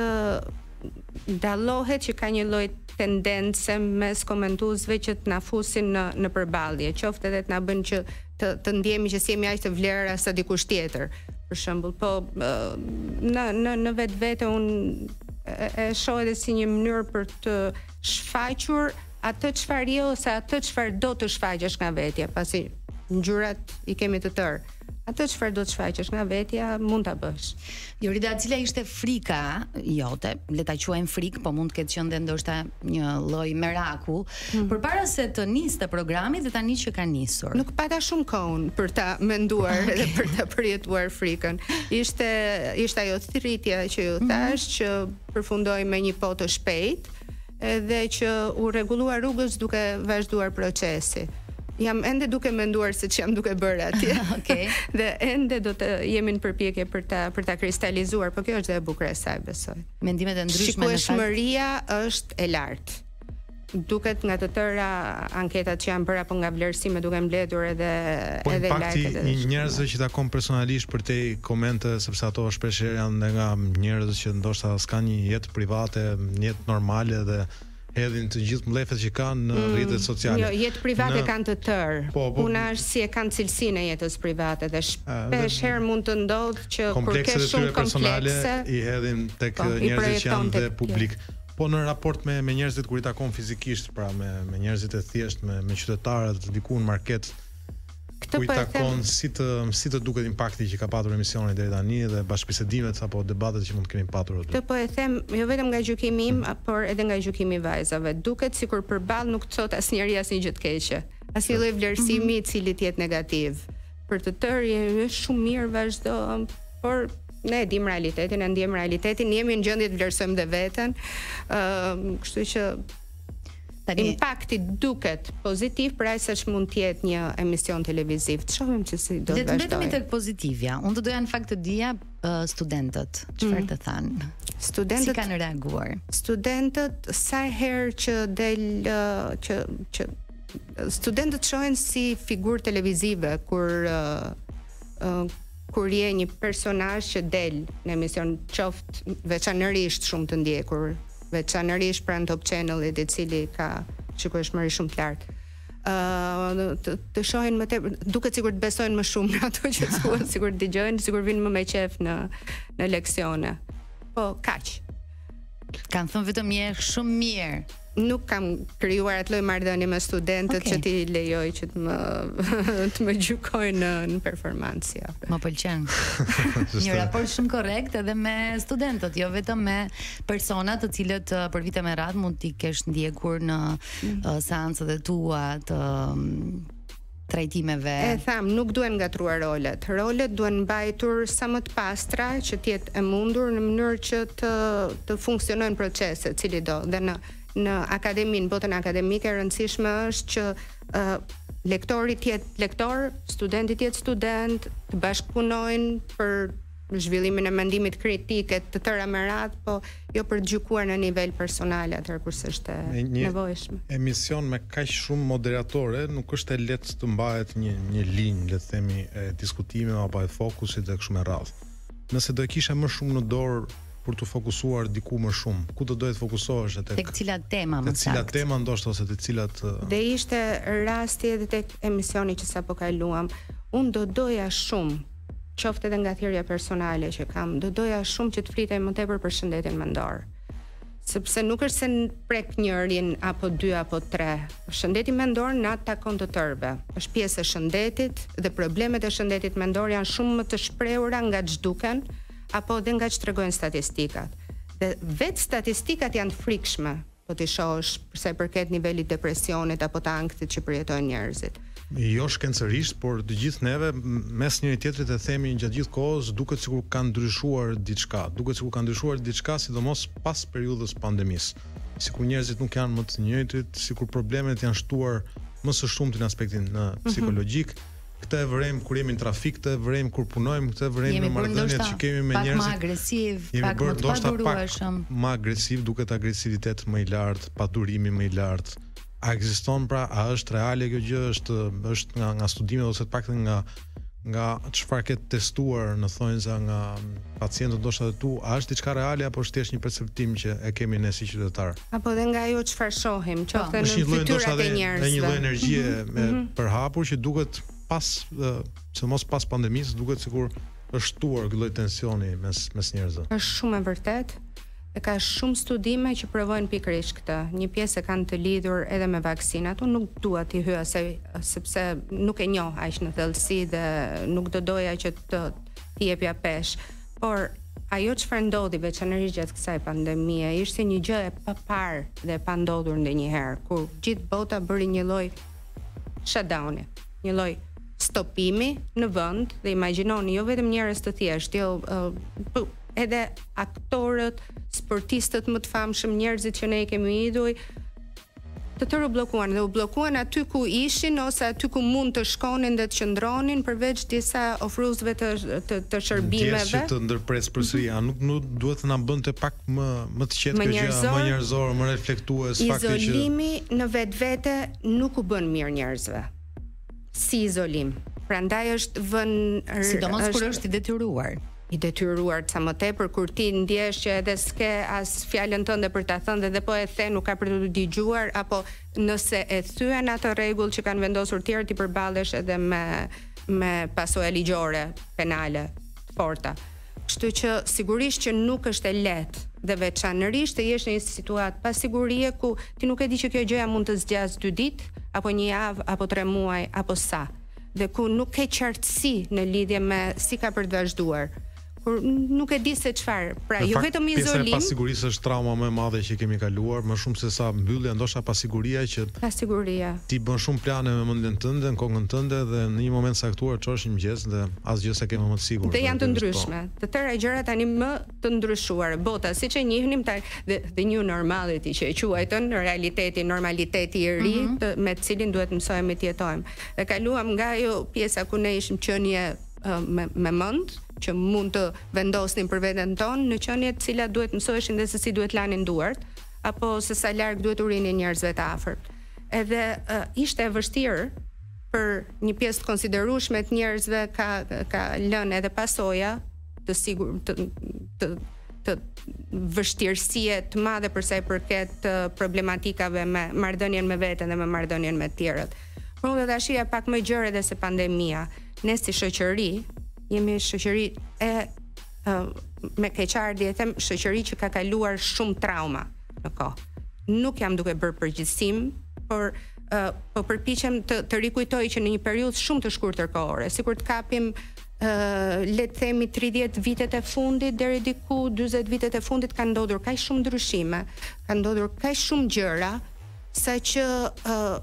uh, dallohet që ka një lloj tendence mes komentuesve që të na fusin në në përballje, qoftë edhe të na bëjnë që të të ndjemi që si jemi aq të vlerë sa dikush tjetër. Për shembull, po uh, në në në vetvete unë e, e shoh edhe si një mënyrë për të shfaqur atë çfarë je ose atë çfarë do të shfaqesh nga vetja, pasi ngjyrat i kemi të tërë. Atë çfarë do të shfaqesh nga vetja mund ta bësh. Jorida, cila ishte frika jote, le ta quajmë frikë, po mund të ketë qenë ndoshta një lloj meraku, hmm. përpara se të niste programi dhe tani që ka nisur. Nuk pata shumë kohë për ta menduar okay. dhe për ta përjetuar frikën. Ishte ishte ajo thirrjetja që ju thash, mm -hmm. që përfundoi me një po të shpejtë, edhe që u rregullua rrugës duke vazhduar procesi. Jam ende duke menduar se që jam duke bërë atje. Okej. Dhe ende do të jemi në përpjekje për ta për ta kristalizuar, por kjo është dhe e bukur e saj, besoj. Mendimet e ndryshme në fakt. Shikueshmëria është e lartë. Duket nga të tëra anketat që janë bërë apo nga vlerësime duke mbledhur edhe po edhe like-et. Po impakti i njerëzve që takon personalisht për te komente, sepse ato shpesh janë nga njerëz që ndoshta s'kan një jetë private, një jetë normale dhe hedhin të gjithë mlefet që kanë në mm, rrjetet sociale. Jo, jetë private në... kanë të tërë. Po, po, Puna është si e kanë cilësinë e jetës private dhe shpesh herë mund të ndodhë që kur ke shumë komplekse i hedhin tek po, njerëzit që janë dhe publik. Po në raport me me njerëzit kur i takon fizikisht, pra me me njerëzit e thjesht, me me qytetarët diku në market, ku i takon si të si të duket impakti që ka patur emisioni deri tani dhe bashkëbisedimet apo debatet që mund të kemi patur aty. Të po e them jo vetëm nga gjykimi im, mm. por edhe nga gjykimi i vajzave. Duket sikur përballë nuk thot asnjëri asnjë gjë të keqe. Asnjë lloj vlerësimi i cili të jetë negativ. Për të tërë është shumë mirë, vazhdo, por ne e dim realitetin, e ndjem realitetin, jemi në gjendje të vlerësojmë dhe veten. Ë, uh, kështu që tani impakti duket pozitiv, për aq sa që mund të jetë një emision televiziv. Të shohim që si do të vazhdojë. Le të mbetemi tek pozitivja. Unë do doja në fakt të dija uh, studentët, çfarë mm. të thanë. Studentët si kanë reaguar? Studentët sa herë që del uh, që që studentët shohin si figurë televizive kur uh, uh, kur je një personazh që del në emision, qoftë veçanërisht shumë të ndjekur, veçanërisht pranë Top Channel-it, i cili ka shikueshmëri shumë të lartë. Ë uh, të, të shohin më tepër, duket sikur të besojnë më shumë në ato që thuan, sikur të dëgjojnë, sikur vinë më me qef në në leksione. Po, kaq. Kanë thënë vetëm je shumë mirë. nuk kam krijuar atë lloj marrëdhënie me studentët Okay. që ti lejoj që të më të më gjykojnë në, në performancë. Ja. Më pëlqen. Një raport shumë korrekt edhe me studentët, jo vetëm me persona të cilët uh, për vite me radhë mund t'i kesh ndjekur në uh, seancët e tua të um, trajtimeve. E tham, nuk duhen ngatruar rolet. Rolet duhen mbajtur sa më të pastra, që të jetë e mundur në mënyrë që të të funksionojnë proceset, cili do. Dhe në në akademin, botën akademike e rëndësishme është që uh, lektori të jetë lektor, studenti të jetë student, të bashkëpunojnë për zhvillimin e mendimit kritik e të tëra me radhë, po jo për të gjykuar në nivel personal atëherë kurse është e një nevojshme. Emision me kaq shumë moderatore nuk është e lehtë të mbahet një një linjë, le të themi, e diskutimeve apo e fokusit e kështu me radhë. Nëse do e kisha më shumë në dorë për të fokusuar diku më shumë, ku do dohet të fokusohesh tek tek cilat tema më saktë? Tek cilat saktë? tema ndoshta ose te cilat uh... Dhe ishte rasti edhe tek emisioni që sapo kaluam. Unë do doja shumë, qoftë edhe nga thirrja personale që kam, do doja shumë që të flitej më tepër për shëndetin mendor. Sepse nuk është se në prek njërin apo dy apo tre. Shëndeti mendor na takon të tërëve. Është pjesë e shëndetit dhe problemet e shëndetit mendor janë shumë më të shprehura nga ç'duken apo dhe nga ç'tregojnë statistikat. Dhe vetë statistikat janë të frikshme, po ti shohësh përsa i përket nivelit depresionit apo të ankthit që përjetojnë njerëzit. Jo shkencërisht, por të gjithë neve mes njëri tjetrit e themi gjatë gjithë kohës duket sikur ka ndryshuar diçka, duket sikur ka ndryshuar diçka sidomos pas periudhës pandemisë. Sikur njerëzit nuk janë më të njëjtit, sikur problemet janë shtuar më së shumti në aspektin në psikologjik. Mm-hmm. Këtë e vërejmë kur jemi në trafik, këtë e vërejmë kur punojmë, këtë e vërejmë në marrëdhëniet që kemi me njerëzit. Pak më agresiv, pak më të padurueshëm. Më agresiv, duket agresivitet më i lartë, padurimi më i lartë. A ekziston pra, a është reale kjo gjë, është është nga nga studimet ose të paktën nga nga çfarë ke testuar në thonjza nga pacientët ndoshta të tu, a është diçka reale apo është thjesht një perceptim që e kemi ne si qytetar? Apo edhe nga ajo çfarë shohim, qoftë në fytyrat e njerëzve. Është një lloj energjie me përhapur që duket pas se mos pas pandemisë duket sikur është shtuar ky lloj tensioni mes mes njerëzve. Është shumë e vërtetë. E ka shumë studime që provojnë pikërisht këtë. Një pjesë e kanë të lidhur edhe me vaksinat. Unë nuk dua t'i hyj asaj sepse nuk e njoh aq në thellësi dhe nuk do doja që të t'i jepja pesh. Por ajo çfarë ndodhi veçanërisht gjatë kësaj pandemie ishte një gjë e paparë dhe e pandodhur ndonjëherë, kur gjithë bota bëri një lloj shutdowni, një lloj stopimi në vend dhe imagjinoni jo vetëm njerëz të thjeshtë, jo uh, edhe aktorët, sportistët më të famshëm, njerëzit që ne i kemi idhuj, të tërë u bllokuan dhe u bllokuan aty ku ishin ose aty ku mund të shkonin dhe të qëndronin përveç disa ofruesve të të, të shërbimeve. Ndjes që të ndërpres përsëri, a nuk nuk duhet të na bënte pak më më të qetë kjo gjë, më njerëzor, më reflektues fakti që izolimi në vetvete nuk u bën mirë njerëzve. Si izolim. Prandaj është vënë sidomos kur është i detyruar. I detyruar sa më tepër kur ti ndjesh që edhe s'ke as fjalën tënde për ta thënë dhe po e the nuk ka për të dëgjuar apo nëse e thyen atë rregull që kanë vendosur të tjerë ti përballesh edhe me me pasojë ligjore penale të forta. Kështu që sigurisht që nuk është e lehtë dhe veçanërisht të jesh në një situatë pa sigurie ku ti nuk e di që kjo gjëja mund të zgjasë dy ditë apo një javë apo tre muaj apo sa dhe ku nuk ke qartësi në lidhje me si ka për të vazhduar. Kur nuk e di se çfarë. Pra, jo vetëm izolim. Pjesa e pasigurisë është trauma më e madhe që kemi kaluar, më shumë se sa mbyllja, ndoshta pasiguria që pasiguria. Ti bën shumë plane me mendjen tënde, në kokën tënde dhe në një moment saktuar çosh një mëngjes dhe asgjë s'e ke më të sigurt. Dhe janë të ndryshme. Të tëra gjëra tani më të ndryshuar. Bota, siç e njihnim tani dhe the new normality që e quajtën, realiteti, normaliteti i ri mm -hmm. të, me të cilin duhet mësojmë të jetojmë. Dhe kaluam nga ajo pjesa ku ne ishim qenie uh, me, me mend që mund të vendosnin për veten tonë në qenie të cilat duhet mësoheshin dhe se si duhet lanin duart apo se sa larg duhet urinin njerëzve të afërt. Edhe uh, ishte e vështirë për një pjesë të konsiderueshme të njerëzve ka ka lënë edhe pasoja të sigur të të, të vështirësie të madhe për sa i përket uh, problematikave me marrëdhënien me veten dhe me marrëdhënien me të tjerët. Por unë do ta shija pak më gjerë edhe se pandemia. Ne si shoqëri jemi shoqëri e uh, me keqardhje, them shoqëri që ka kaluar shumë trauma në kohë. nuk jam duke bërë përgjithësim, por uh, po përpiqem të, të rikujtoj që në një periudhë shumë të shkurtër kohore, sikur të kapim uh, le të themi tridhjetë vitet e fundit deri diku dyzet vitet e fundit, kanë ndodhur kaq shumë ndryshime, kanë ndodhur kaq shumë gjëra, saqë uh,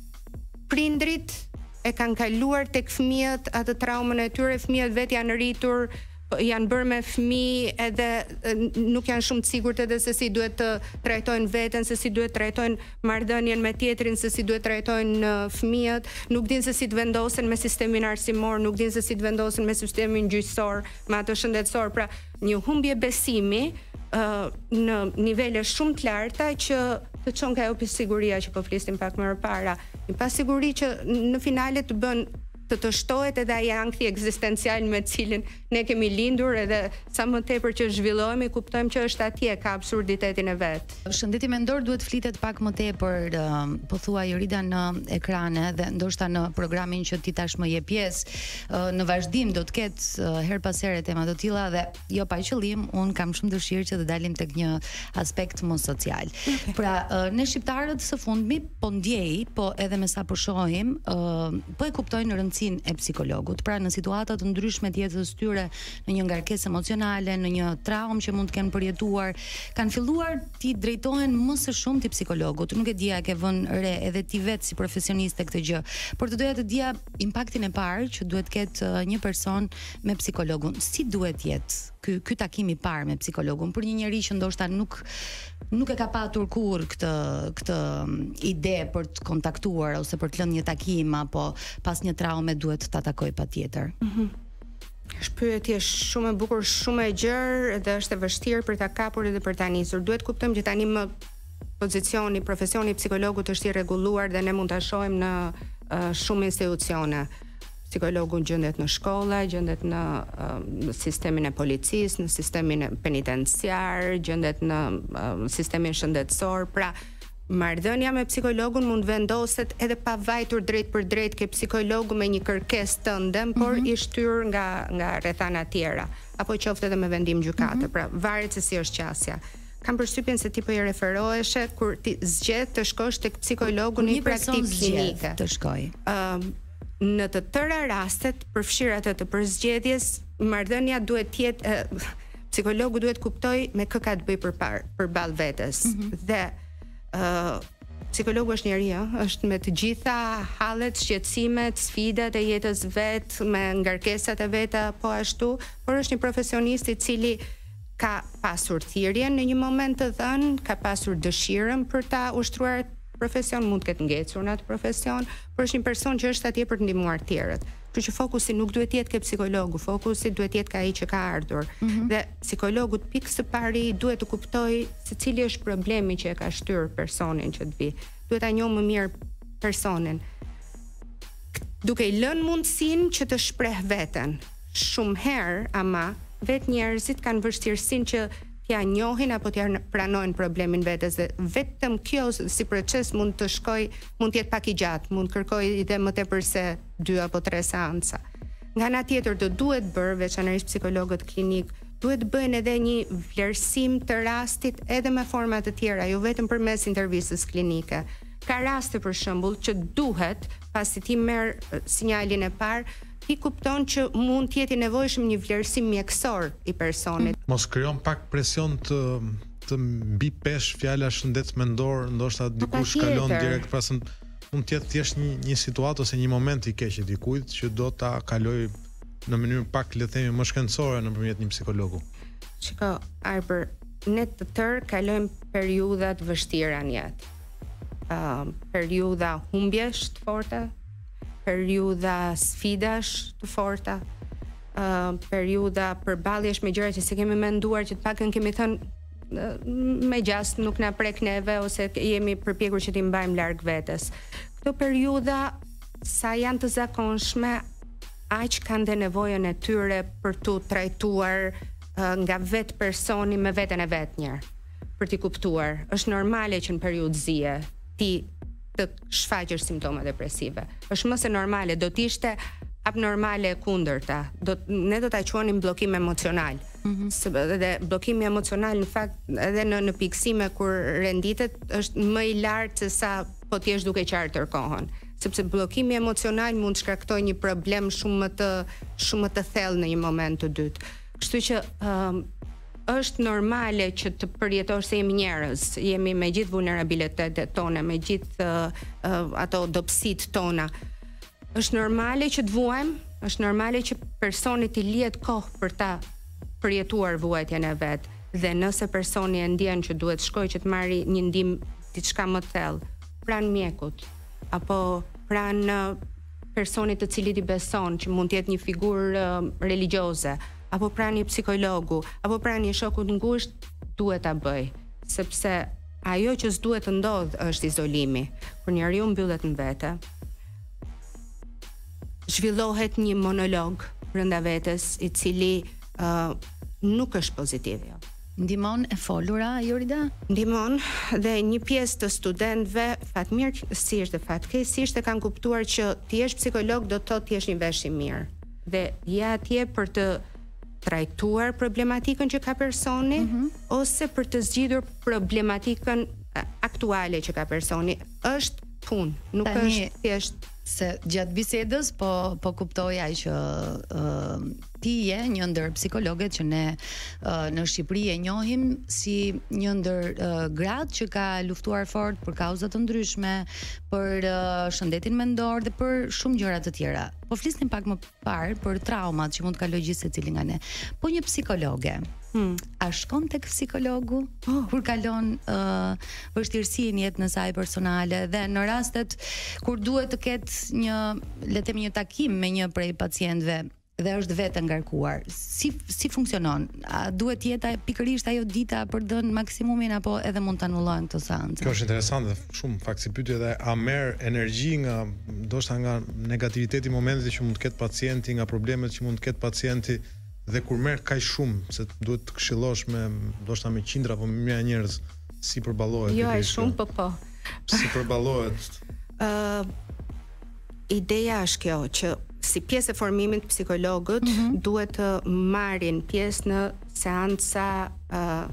prindrit e kanë kaluar tek fëmijët atë traumën e tyre, fëmijët vetë janë rritur, janë bërë me fëmijë edhe nuk janë shumë të sigurt edhe se si duhet të trajtojnë veten, se si duhet të trajtojnë marrëdhënien me tjetrin, se si duhet të trajtojnë fëmijët, nuk dinë se si të vendosen me sistemin arsimor, nuk dinë se si të vendosen me sistemin gjyqësor, me atë shëndetësor, pra një humbje besimi uh, në nivele shumë të larta që të çon ka ajo pasiguria që po flisnim pak më parë, një pasiguri që në finale të bën të të shtohet edhe ai ankthi ekzistencial me cilin ne kemi lindur, edhe sa më tepër që zhvillohemi kuptojmë që është atje, ka absurditetin e vet. Shëndeti mendor duhet flitet pak më tepër, uh, po thua Jorida, në ekrane dhe ndoshta në programin që ti tashmë je pjesë, uh, në vazhdim do të ketë uh, her pas here tema të tilla dhe jo pa qëllim, un kam shumë dëshirë që të dalim tek një aspekt më social. Okay. Pra, uh, ne shqiptarët së fundmi po ndjej, po edhe me sa po shohim, uh, po e kuptojnë rëndësinë e psikologut. Pra në situata të ndryshme të jetës tyre, në një ngarkesë emocionale, në një traumë që mund të kenë përjetuar, kanë filluar të drejtohen më së shumti psikologut. Nuk e dija ke vënë re edhe ti vetë si profesioniste këtë gjë, por të doja të dija impaktin e parë që duhet ketë një person me psikologun. Si duhet jetë ky ky takim i parë me psikologun për një njerëz që ndoshta nuk nuk e ka patur kurrë këtë këtë ide për të kontaktuar ose për të lënë një takim apo pas një traume duhet ta takoj patjetër. Mhm. Është pyetje shumë e bukur, shumë e gjerë dhe është e vështirë për ta kapur edhe për ta nisur. Duhet kuptojmë që tani më pozicioni, profesioni i psikologut është i rregulluar dhe ne mund ta shohim në uh, shumë institucione. Psikologu gjendet në shkolla, gjendet në uh, sistemin e policisë, në sistemin e penitenciar, gjendet në uh, sistemin shëndetësor. Pra, marrëdhënia me psikologun mund vendoset edhe pa vajtur drejt për drejt ke psikologu me një kërkesë tënde, por mm -hmm. i shtyr nga nga rrethana tjera, apo qoftë edhe me vendim gjykate. Mm -hmm. Pra, varet se si është qasja. Kam përshtypjen se ti po i referoheshe kur ti zgjedh të shkosh tek psikologu në një praktikë klinike. Të shkoj. Ëm uh, Në të tëra rastet, përfshirë atë të përzgjedhjes, marrëdhënia duhet të jetë uh, psikologu duhet kuptoj me kë ka të bëj përpar përballë vetes. Mm -hmm. Dhe uh, psikologu është njeri, ëh, është me të gjitha hallet, shqetësimet, sfidat e jetës vet, me ngarkesat e veta po ashtu, por është një profesionist i cili ka pasur thirrjen në një moment të dhënë, ka pasur dëshirën për ta ushtruar profesion, mund të ketë ngecur në atë profesion, por është një person që është atje për të ndihmuar të tjerët. Kështu që fokusi nuk duhet të jetë ke psikologu, fokusi duhet të jetë ka ai që ka ardhur. Mm -hmm. Dhe psikologu pikë së pari duhet të kuptojë se cili është problemi që e ka shtyr personin që të vi. Duhet ta njohë më mirë personin. Duke i lënë mundësinë që të shpreh veten. Shumë herë ama vetë njerëzit kanë vështirësinë që t'ja njohin apo t'ja pranojnë problemin vetes dhe vetëm kjo si proces mund të shkoj, mund të jetë pak i gjatë, mund kërkoj edhe më tepër se dy apo tre seanca. Nga ana tjetër do duhet bërë, veçanërisht psikologët klinik, duhet bëjnë edhe një vlerësim të rastit edhe me forma të tjera, jo vetëm përmes intervistës klinike. Ka raste për shembull që duhet, pasi ti merr sinjalin e parë, ti kupton që mund të jetë i nevojshëm një vlerësim mjekësor i personit. Mm. Mos krijon pak presion të të mbi pesh fjala shëndet mendor, ndoshta dikush kalon direkt pasën mund të jetë thjesht një një situatë ose një moment i keq i dikujt që do ta kaloj në mënyrë pak le të themi më shkencore nëpërmjet një psikologu. Shiko, Arber, ne të tërë kalojmë periudha të vështira në jetë. Uh, periudha humbjesh të forta, periudha sfidash të forta, uh, periudha përballjesh me gjëra që se kemi menduar që të pakën kemi thënë uh, me gjast nuk na prek neve ose jemi përpjekur që t'i mbajmë larg vetes. Këto periudha sa janë të zakonshme, aq kanë dhe nevojën e tyre për tu trajtuar uh, nga vetë personi me veten e vet një. Për t'i kuptuar, është normale që në periudhë zije ti të shfaqësh simptoma depresive. Është më se normale, do t'ishte abnormale e kundërta. Do ne do ta quajmë bllokim emocional. -hmm. Dhe bllokimi emocional në fakt edhe në në piksime kur renditet është më i lartë se sa po ti je duke qartë tërkohën, sepse bllokimi emocional mund të shkaktojë një problem shumë më të shumë më të thellë në një moment të dytë. Kështu që um, është normale që të përjetosh se jemi njerëz, jemi me gjithë vulnerabilitetet tona, me gjithë uh, uh, ato dobësitë tona. Është normale që të vuajmë, është normale që personi të lihet kohë për ta përjetuar vuajtjen e vet. Dhe nëse personi e ndjen që duhet shkojë që të marrë një ndihmë diçka më thellë, pranë mjekut apo pranë personit të cilit i beson, që mund të jetë një figurë uh, religjioze, apo pranë një psikologu, apo pranë një shoku të ngushtë, duhet ta bëj, sepse ajo që s'duhet të ndodh është izolimi. Kur njeriu mbyllet në vete, zhvillohet një monolog brenda vetes i cili uh, nuk është pozitiv. Ndihmon e folura, Jorida? Ndihmon, dhe një pjesë të studentëve fatmirësisht dhe fatkeqësisht e kanë kuptuar që ti je psikolog do të thotë ti je një vesh i mirë. Dhe je atje për të trajtuar problematikën që ka personi, mm -hmm. ose për të zgjidhur problematikën aktuale që ka personi. Është punë, nuk Tani, është thjesht se gjatë bisedës po po kuptoja që uh, ti je një ndër psikologët që ne uh, në Shqipëri e njohim si një ndër uh, gratë që ka luftuar fort për kauza të ndryshme, për uh, shëndetin mendor dhe për shumë gjëra të tjera. Po flisnim pak më parë për traumat që mund të kalojë gjithë secili nga ne. Po një psikologe, Hmm. a shkon tek psikologu oh. kur kalon uh, vështirësi në jetën e saj personale dhe në rastet kur duhet të ketë një, le të themi, një takim me një prej pacientëve dhe është vetë ngarkuar. Si si funksionon? A duhet jeta pikërisht ajo dita për dhënë maksimumin apo edhe mund të anullohen këto seance? Kjo është interesante shumë, fakt si pyetje, dhe a merr energji nga ndoshta nga negativiteti i momentit që mund të ketë pacienti, nga problemet që mund të ketë pacienti. Dhe kur merr kaq shumë, se duhet të këshillosh me ndoshta me qindra apo me mijëra njerëz, si përballohet? Jo, ai shumë po po. Si përballohet? Ë uh, ideja është kjo që si pjesë e formimit psikologët mm -hmm. duhet të marrin pjesë në seanca uh,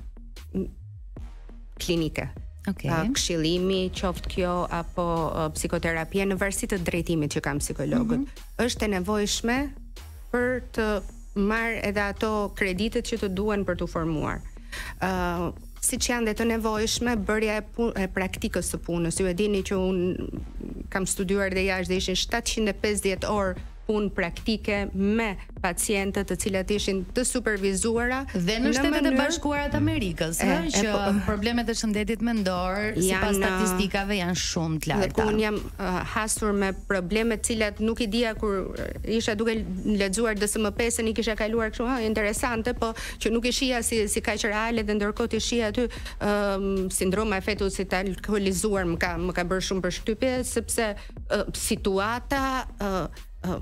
klinike. Okay. Uh, këshillimi, qoftë kjo apo uh, psikoterapia në varësi të drejtimit që kanë psikologët. Mm -hmm. Është e nevojshme për të marr edhe ato kreditet që të duhen për të formuar. Uh, siç janë dhe të nevojshme bërja e, e praktikës së punës. Ju e dini që un kam studiuar dhe jashtë dhe ishin shtatëqind e pesëdhjetë orë punë praktike me pacientët të cilat ishin të supervizuara dhe në Shtetet e Bashkuara të Amerikës, ëh, që po, problemet e shëndetit mendor sipas statistikave janë shumë të larta. Dhe un jam uh, hasur me probleme të cilat nuk i dija kur isha duke lexuar D S M pesën, i kisha kaluar kështu, ha, interesante, po që nuk e shija si si kaq reale dhe ndërkohë ti shija aty um, sindroma e fetusit alkoolizuar më ka më ka bërë shumë përshtypje sepse uh, situata uh, uh,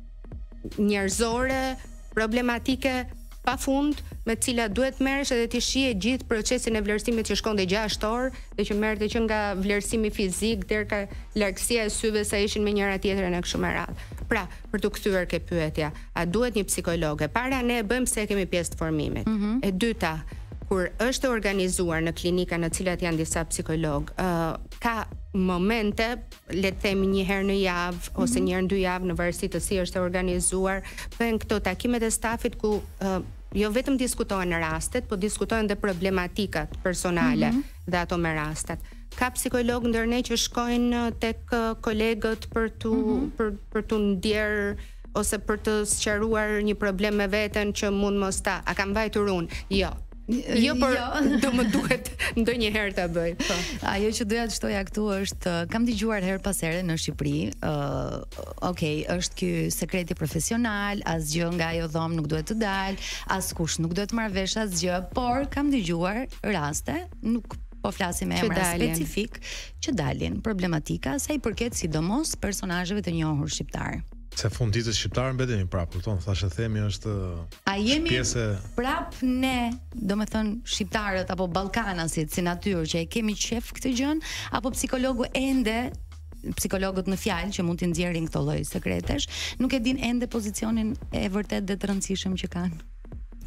njerëzore, problematike pafund me të cilat duhet merresh edhe ti shije gjithë procesin e vlerësimit që shkonte gjashtë orë dhe që merrte që nga vlerësimi fizik deri ka largësia e syve sa ishin me njëra tjetrën e kështu me radhë. Pra, për të kthyer ke pyetja, a duhet një psikolog? E para ne e bëjmë se kemi pjesë të formimit. Mm -hmm. E dyta, kur është organizuar në klinika në cilat janë disa psikolog, uh, ka momente, le të themi një herë në javë mm -hmm. ose një herë në dy javë në varësi të si është organizuar, bën këto takimet e stafit ku uh, jo vetëm diskutohen rastet, po diskutohen dhe problematikat personale mm -hmm. dhe ato me rastet. Ka psikolog ndër ne që shkojnë tek kolegët për tu mm -hmm. për për tu ndjer ose për të sqaruar një problem me veten që mund mos ta a kam vajtur unë. Jo. Jo, por jo. Do më duhet ndonjëherë ta bëj. Po. Ajo që doja të shtoja këtu është, kam dëgjuar her pas here në Shqipëri, uh, okay, është ky sekreti profesional, asgjë nga ajo dhomë nuk duhet të dalë, askush nuk duhet të marrë vesh asgjë, por kam dëgjuar raste, nuk po flasim me emra specifik, që dalin problematika sa i përket sidomos personazheve të njohur shqiptar. Se funditës shqiptarë mbetemi prapë, kupton, thashë themi është a jemi pjesë prap ne, domethënë shqiptarët apo ballkanasit si natyrë që e kemi qef këtë gjën, apo psikologu ende psikologët në fjalë që mund t'i nxjerrin këto lloj sekretesh, nuk e din ende pozicionin e vërtet dhe të rëndësishëm që kanë.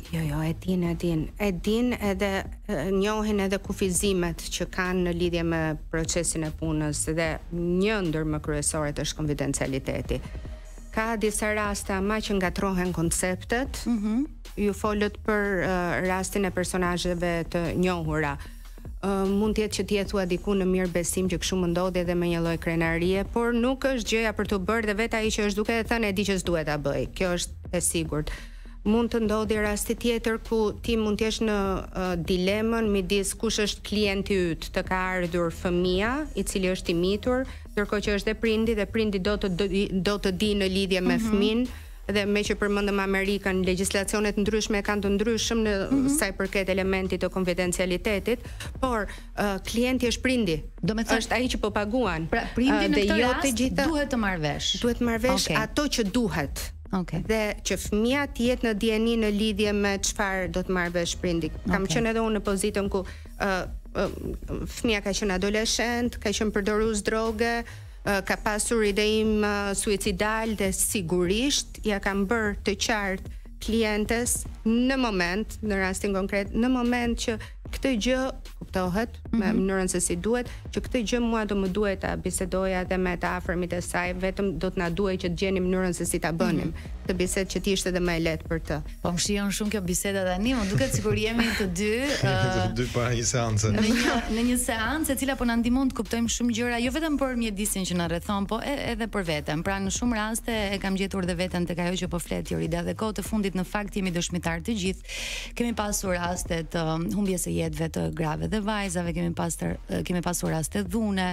Jo, jo, e din, e din. E din edhe e, njohin edhe kufizimet që kanë në lidhje me procesin e punës dhe një ndër më kryesoret është konfidencialiteti. Ka disa raste ama që ngatrohen konceptet. Mhm. Mm Ju folët për uh, rastin e personazheve të njohura. Uh, mund të jetë që ti e thua diku në mirë besim që kështu më ndodhi edhe me një lloj krenarie, por nuk është gjëja për të bërë dhe vetë ai që është duke e thënë e di që s'duhet ta bëj. Kjo është e sigurt. Mund të ndodhi rasti tjetër ku ti mund të jesh në uh, dilemën midis kush është klienti yt, të ka ardhur fëmia i cili është i mitur, ndërkohë që është dhe prindi dhe prindi do të do, do të di në lidhje me mm-hmm. fëmin. Dhe me që përmendëm Amerikën, legjislacionet ndryshme kanë të ndryshëm në mm -hmm. sa i përket elementit të konfidencialitetit, por uh, klienti është prindi. Do me thënë, është ai që po paguan. Pra prindi uh, në këtë jo rast gjitha... duhet të marrë vesh. Duhet marrë vesh okay. ato që duhet. Okay. Dhe që fëmia të jetë në dieni në lidhje me çfarë do të marrë vesh prindi. Kam okay. qenë edhe unë në pozitën ku uh, uh, fëmia ka qenë adoleshent, ka qenë përdorues droge, ka pasur idejim uh, suicidal dhe sigurisht ja kam bërë të qartë klientes në moment, në rastin konkret, në moment që këtë gjë kuptohet mm -hmm. me mënyrën se si duhet, që këtë gjë mua do më duhet ta bisedoja dhe me të afërmit e saj, vetëm do të na duhej që të gjeni mënyrën se si ta bënim. Mm -hmm. Të bisedë që të ishte edhe më e lehtë për të. Po më shijon shumë kjo biseda tani, më duket sikur jemi të dy, të dy para një seance. Në një në një seancë e cila po na ndihmon të kuptojmë shumë gjëra, jo vetëm për mjedisin që na rrethon, po edhe për veten. Pra në shumë raste e kam gjetur dhe veten tek ajo që po flet Jorida dhe kohë të fundit në fakt jemi dëshmitar të gjithë. Kemi pasur raste të humbjes së jetëve të grave dhe vajzave, kemi pasur kemi pasur raste dhune,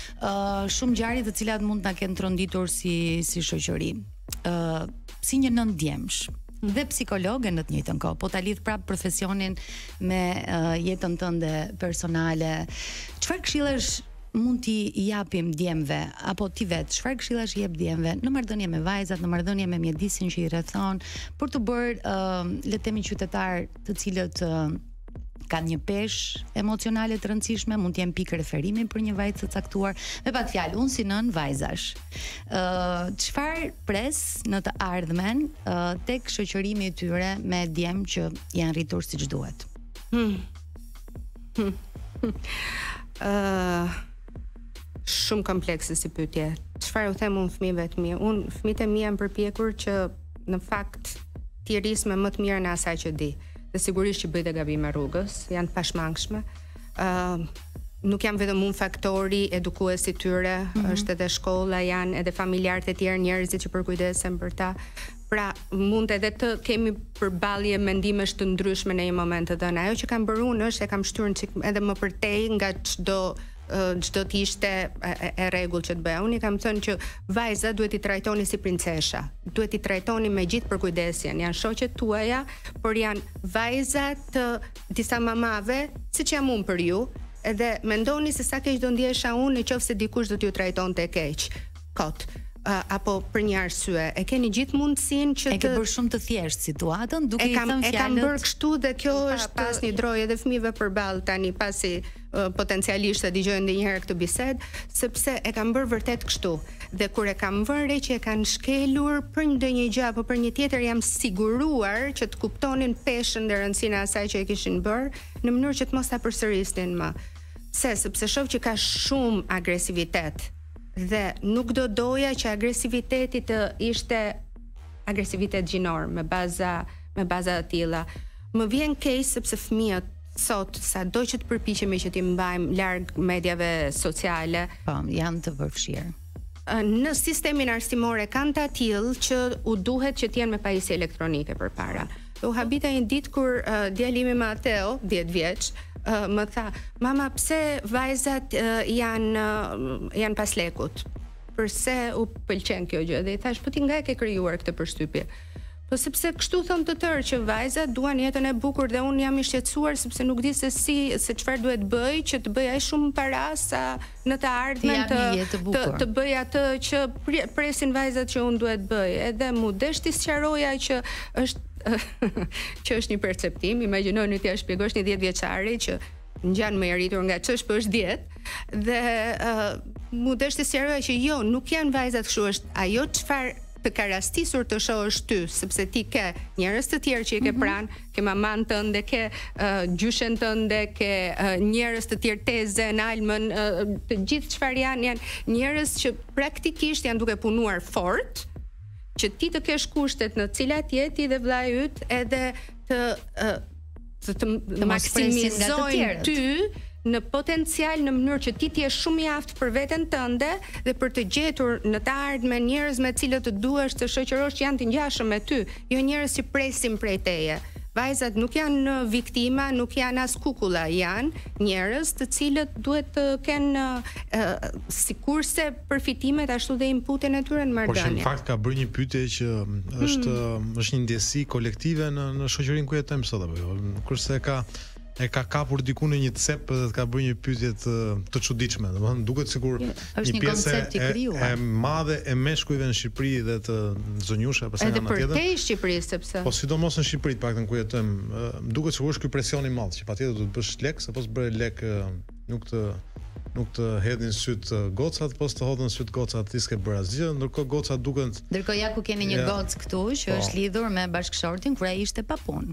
uh, shumë ngjarje të cilat mund ta kenë tronditur si si shoqëri. Uh, si një nën djemsh dhe psikologe në të njëjtën kohë, po ta lidh prap profesionin me uh, jetën tënde personale. Çfarë këshillesh mund t'i japim djemve apo ti vetë, çfarë këshillash i jep djemve në marrëdhënie me vajzat, në marrëdhënie me mjedisin që i rrethon, për të bërë uh, le të themi qytetar të cilët uh, kanë një peshë emocionale të rëndësishme, mund të jenë pikë referimi për një vajzë të caktuar. Me pak fjalë, unë si nën vajzash. Ë, uh, çfarë pres në të ardhmen uh, tek shoqërimi i tyre me djem që janë rritur siç duhet? Hmm. Hmm. Hmm. Uh, shumë komplekse si pyetje. Çfarë u them unë fëmijëve të mi? Unë fëmijët e mi janë përpjekur që në fakt t'i rris me më të mirën e asaj që di. Dhe sigurisht që bëj dhe gabime rrugës, janë pashmangshme. Uh, nuk jam vetëm unë faktori edukuesi tyre, mm -hmm. është edhe shkolla, janë edhe familjarët e tjerë, njerëzit që përkujdesen për ta. Pra, mund edhe të kemi përballje mendimesh të ndryshme në një moment të dhënë. Ajo që kam bërë unë është e kam shtyrë edhe më përtej nga çdo çdo të ishte e, e rregull që të bëja. Unë i kam thënë që vajza duhet i trajtoni si princesha. Duhet i trajtoni me gjithë përkujdesjen. Janë shoqet tuaja, por janë vajza të disa mamave, siç jam unë për ju, edhe mendoni se sa keq do ndjesha unë nëse dikush do t'ju trajtonte keq. Kot. Uh, apo për një arsye. E keni gjithë mundësinë që të... E ke bërë shumë të thjeshtë situatën, duke i thënë fjalët. E kam bërë kështu dhe kjo është pas një droje edhe fëmijëve përballë tani pasi uh, potencialisht e dëgjojnë ndonjëherë këtë bisedë, sepse e kam bërë vërtet kështu. Dhe kur e kam vënë re që e kanë shkelur për ndonjë gjë apo për një tjetër, jam siguruar që të kuptonin peshën dhe rëndësinë e asaj që e kishin bërë në mënyrë që të mos ta përsërisnin më. Se sepse shoh që ka shumë agresivitet. Dhe nuk do doja që agresiviteti të ishte agresivitet gjinor me baza me baza të tilla. Më vjen keq sepse fëmijët sot sado që të përpiqemi që t'i mbajmë larg medjave sociale, po janë të përfshirë. Në sistemin arsimor e kanë të tillë që u duhet që të jenë me pajisje elektronike përpara. U habita një ditë kur uh, djalimi Mateo, dhjetë vjeç, Uh, më tha, mama, pse vajzat uh, janë uh, janë pas lekut? Përse u pëlqen kjo gjë? Dhe i thash, po ti nga e ke krijuar këtë përshtypje? Po sepse kështu thon të tërë që vajzat duan jetën e bukur dhe unë jam i shqetësuar sepse nuk di se si se çfarë duhet bëj që të bëj aq shumë para sa në të ardhmen të të, të bëj atë që presin vajzat që unë duhet bëj. Edhe mu deshti sqaroja që është që është një perceptim. Imagjinoni ti ja shpjegosh një dhjetë vjeçari që ngjan më i rritur nga ç'është, po është dhjetë dhe uh, mu deshti sqaroja që jo, nuk janë vajzat kështu, është ajo çfarë të ka rastisur të shohësh ty, sepse ti ke njerëz të tjerë që i ke pranë, ke maman tënde, ke uh, gjyshen tënde, ke uh, njerëz të tjerë tezen, almën, uh, të gjithë çfarë janë, janë njerëz që praktikisht janë duke punuar fort, që ti të kesh kushtet në cilat je ti dhe vllai yt, edhe të uh, të, të, të maksimizojnë ty në potencial në mënyrë që ti të jesh shumë i aftë për veten tënde dhe për të gjetur në të ardhmen njerëz me të cilët të duhesh të shoqërosh që janë të ngjashëm me ty, jo njerëz që presin prej teje. Vajzat nuk janë viktima, nuk janë as kukulla, janë njerëz të cilët duhet të kenë uh, sikurse përfitimet ashtu dhe inputin e tyre në marrëdhënie. Por që në fakt ka bërë një pyetje që është hmm. është një ndjesi kolektive në në shoqërinë ku jetojmë sot apo jo. Kurse ka e ka kapur diku në një cep dhe të ka bërë një pyetje të të çuditshme. Domethënë duket sikur një, një pjesë e, e madhe e meshkujve në Shqipëri dhe të zonjushë apo sa janë atje. Edhe për te në Shqipëri sepse. Po sidomos në Shqipëri të paktën ku jetojmë, duket sikur është ky presion i madh që patjetër do të bësh lek, sepse bëre lek nuk të nuk të hedhin syt gocat, po të hodhin syt gocat ti s'ke bërë asgjë, ndërkohë gocat duken. Ndërkohë ja ku keni një ja. Gocë këtu që po. Është lidhur me bashkëshortin kur ai ishte pa punë.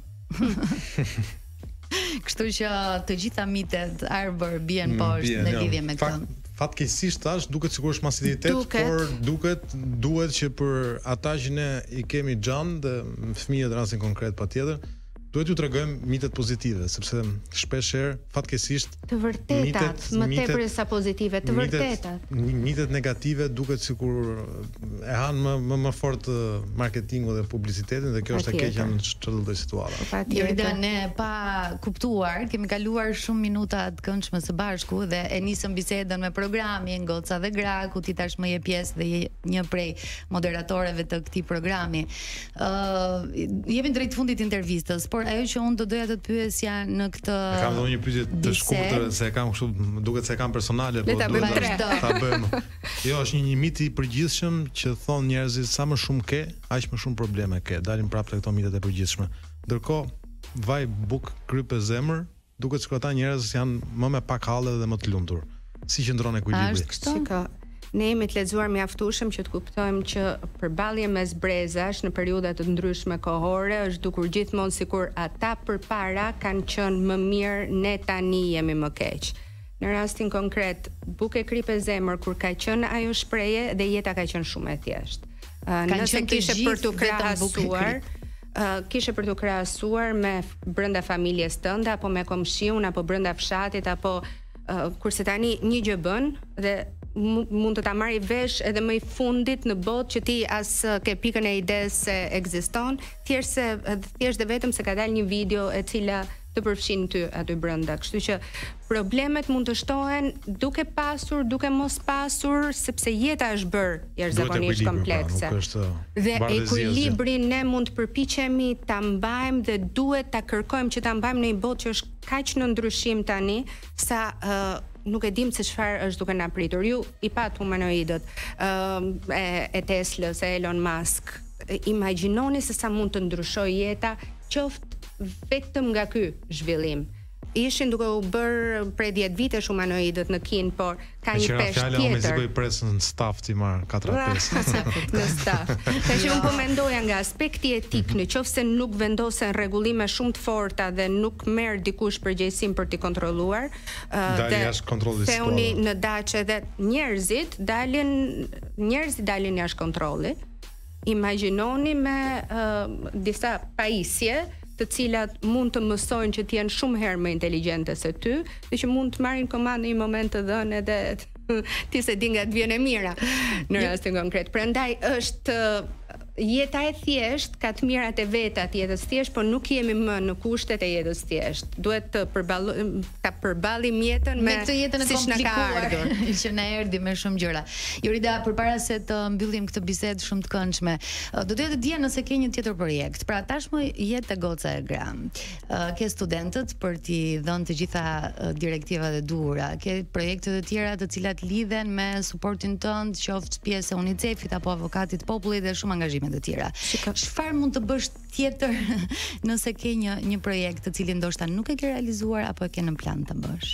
Kështu që të gjitha mitet arbër bien poshtë në lidhje me këtë. Fatkeqësisht tash duket sikur është masivitet, duket. Por duket duhet që për ata që ne i kemi xhan dhe fëmijët në rastin konkret patjetër, duhet ju tregojmë mitet pozitive, sepse shpesh herë fatkeqësisht të vërtetat, më tepër se sa pozitive, të vërtetat. Mitet negative duket sikur e han më më, më fort marketingu dhe publicitetin dhe kjo është e keqja në çdo lloj situata. Jorida, ne pa kuptuar, kemi kaluar shumë minuta të këndshme së bashku dhe e nisëm bisedën me programin Goca dhe Gra, ku ti tash më je pjesë dhe je një prej moderatorëve të këtij programi. Ë uh, jemi drejt fundit intervistës, por ajo që unë do doja të të pyesja në këtë. E kam dhënë një pyetje të shkurtër se e kam kështu, duket se e kam personale, po duhet ta bëjmë. Jo, është një, një mit i përgjithshëm që thon njerëzit sa më shumë ke, aq më shumë probleme ke. Dalim prapë te këto mitet e përgjithshme. Ndërkohë, vaj buk krype zemër, duket sikur ata njerëz janë më me pak halle dhe më të lumtur. Si qëndron ekuilibri? Shiko, ne jemi të lexuar mjaftueshëm që të kuptojmë që përballje mes brezash në periudha të ndryshme kohore është dukur gjithmonë sikur ata përpara kanë qenë më mirë, ne tani jemi më keq. Në rastin konkret, buke kripe zemër kur ka qenë ajo shprehje dhe jeta ka qenë shumë e thjeshtë. Nëse kishe për të krahasuar, uh, kishe për të krahasuar me brenda familjes tënde apo me komshiun apo brenda fshatit apo uh, kurse tani një gjë bën dhe mund të ta marrë vesh edhe më i fundit në botë që ti as ke pikën e idesë se ekziston, thjesht se thjesht dhe vetëm se ka dalë një video e cila të përfshin ty aty brenda. Kështu që problemet mund të shtohen duke pasur, duke mos pasur, sepse jeta është bërë jashtëzakonisht komplekse. Pra, dhe ekuilibrin ne mund të përpiqemi ta mbajmë dhe duhet ta kërkojmë që ta mbajmë në një botë që është kaq në ndryshim tani sa uh, nuk e dim se çfarë është duke na pritur. Ju i pat humanoidët uh, e, e Teslës, e Elon Musk. Imagjinoni se sa mund të ndryshojë jeta qoftë vetëm nga ky zhvillim. Ishin duke u bërë prej dhjetë vitesh humanoidët në Kinë, por ka një peshë tjetër. Unë meziko i presën në staf ti marr katër pesë. Në staf. Ka që unë po mendoja nga aspekti etik, në qoftë se nuk vendosen rregullime shumë të forta dhe nuk merr dikush përgjegjësinë për t'i kontrolluar, dalin jashtë kontrollit. Theuni në daçe dhe njerëzit dalin njerëzit dalin jashtë kontrollit. Imagjinoni me uh, disa pajisje të cilat mund të mësojnë që të jenë shumë herë më inteligjente se ty, dhe që mund të marrin komandë në një moment të dhënë edhe ti se di nga të vjen e mira në rastin konkret. Prandaj është jeta e thjesht ka të mirat e veta të jetës thjesht, por nuk jemi më në kushtet e jetës thjesht. Duhet të përballim ta përballim jetën me, me këtë jetën e komplikuar që na erdhi me shumë gjëra. Jorida, përpara se të mbyllim këtë bisedë shumë të këndshme, do doja të dija nëse ke një tjetër projekt. Pra tashmë jetë te Goca e Gra. Ke studentët për t'i dhënë të gjitha direktivat e duhura. Ke projekte të tjera të cilat lidhen me suportin tënd, qoftë pjesë e UNICEF-it apo avokatit popullit dhe shumë angazhime të tjera. Çfarë mund të bësh tjetër nëse ke një një projekt të cilin ndoshta nuk e ke realizuar apo e ke në plan ta bësh?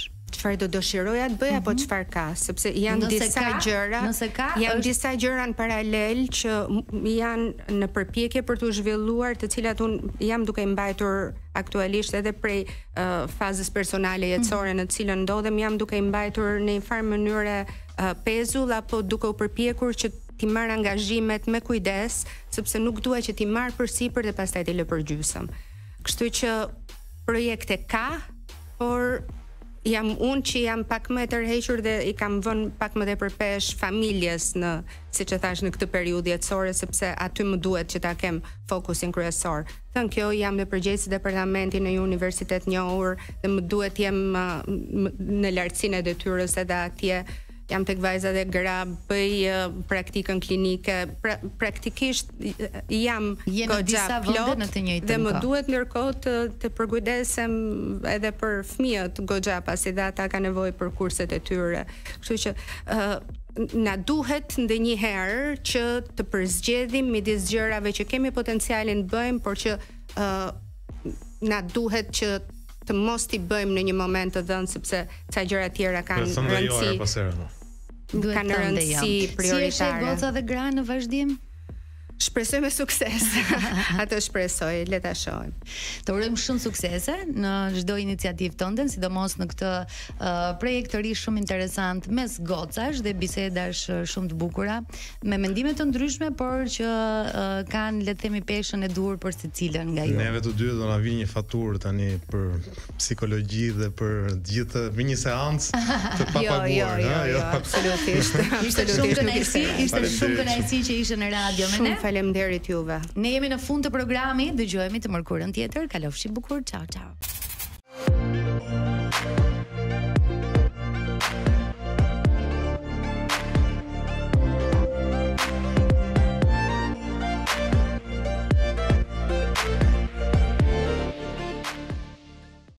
çfarë do dëshiroja të bëj apo çfarë ka, sepse janë Nëse disa ka, gjëra, nëse ka, janë është- disa gjëra në paralel që m- janë në përpjekje për të zhvilluar, të cilat un jam duke i mbajtur aktualisht edhe prej uh, fazës personale jetësore në të cilën ndodhem, jam duke i mbajtur në një farë mënyre uh, pezull apo duke u përpjekur që ti marr angazhimet me kujdes, sepse nuk dua që ti marr përsipër dhe pastaj ti lë për gjysmë. Kështu që projekte ka, por jam unë që jam pak më e tërhequr dhe i kam vënë pak më tepër pesh familjes në, siç e thash, në këtë periudhë jetësore, sepse aty më duhet që ta kem fokusin kryesor. Thënë kjo, jam në përgjegjësi departamenti në një universitet njohur dhe më duhet jem uh, m- në lartësinë e detyrës edhe atje. Jam tek vajzat e gra, bëj uh, praktikën klinike, pra, praktikisht uh, jam Je në goxha disa vende plot në të njëjtën dhe më kohë. duhet ndërkohë të, të përkujdesem edhe për fëmijët goxha, pasi dhe ata ka nevojë për kurset e tyre. Kështu që uh, na duhet ndonjëherë që të përzgjedhim midis gjërave që kemi potencialin të bëjmë, por që uh, na duhet që të mos t'i bëjmë në një moment të dhënë, sepse ca gjëra tjera kanë rëndësi. Duhet Kanë thënë dhe rëndësi jam. Si e prioritare. sheh goca dhe gra në vazhdim? Shpresoj me sukses. Atë shpresoj, le ta shohim. Të urojmë shumë suksese në çdo iniciativë tënde, sidomos në këtë uh, projekt të ri shumë interesant mes gocash dhe bisedash uh, shumë të bukura, me mendime të ndryshme, por që uh, kanë, le të themi, peshën e duhur për secilën nga ju. Neve të dy do na vijë një faturë tani për psikologji dhe për gjithë vi një seancë të papaguar, jo, jo, ha, jo, absolutisht. Ishte shumë Absolutisht nuk kënaqësi, ishte. ishte shumë kënaqësi që ishe në radio me ne. Shumë faleminderit juve. Ne jemi në fund të programit, dëgjohemi të mërkurën tjetër. Kalofshi bukur, ciao ciao.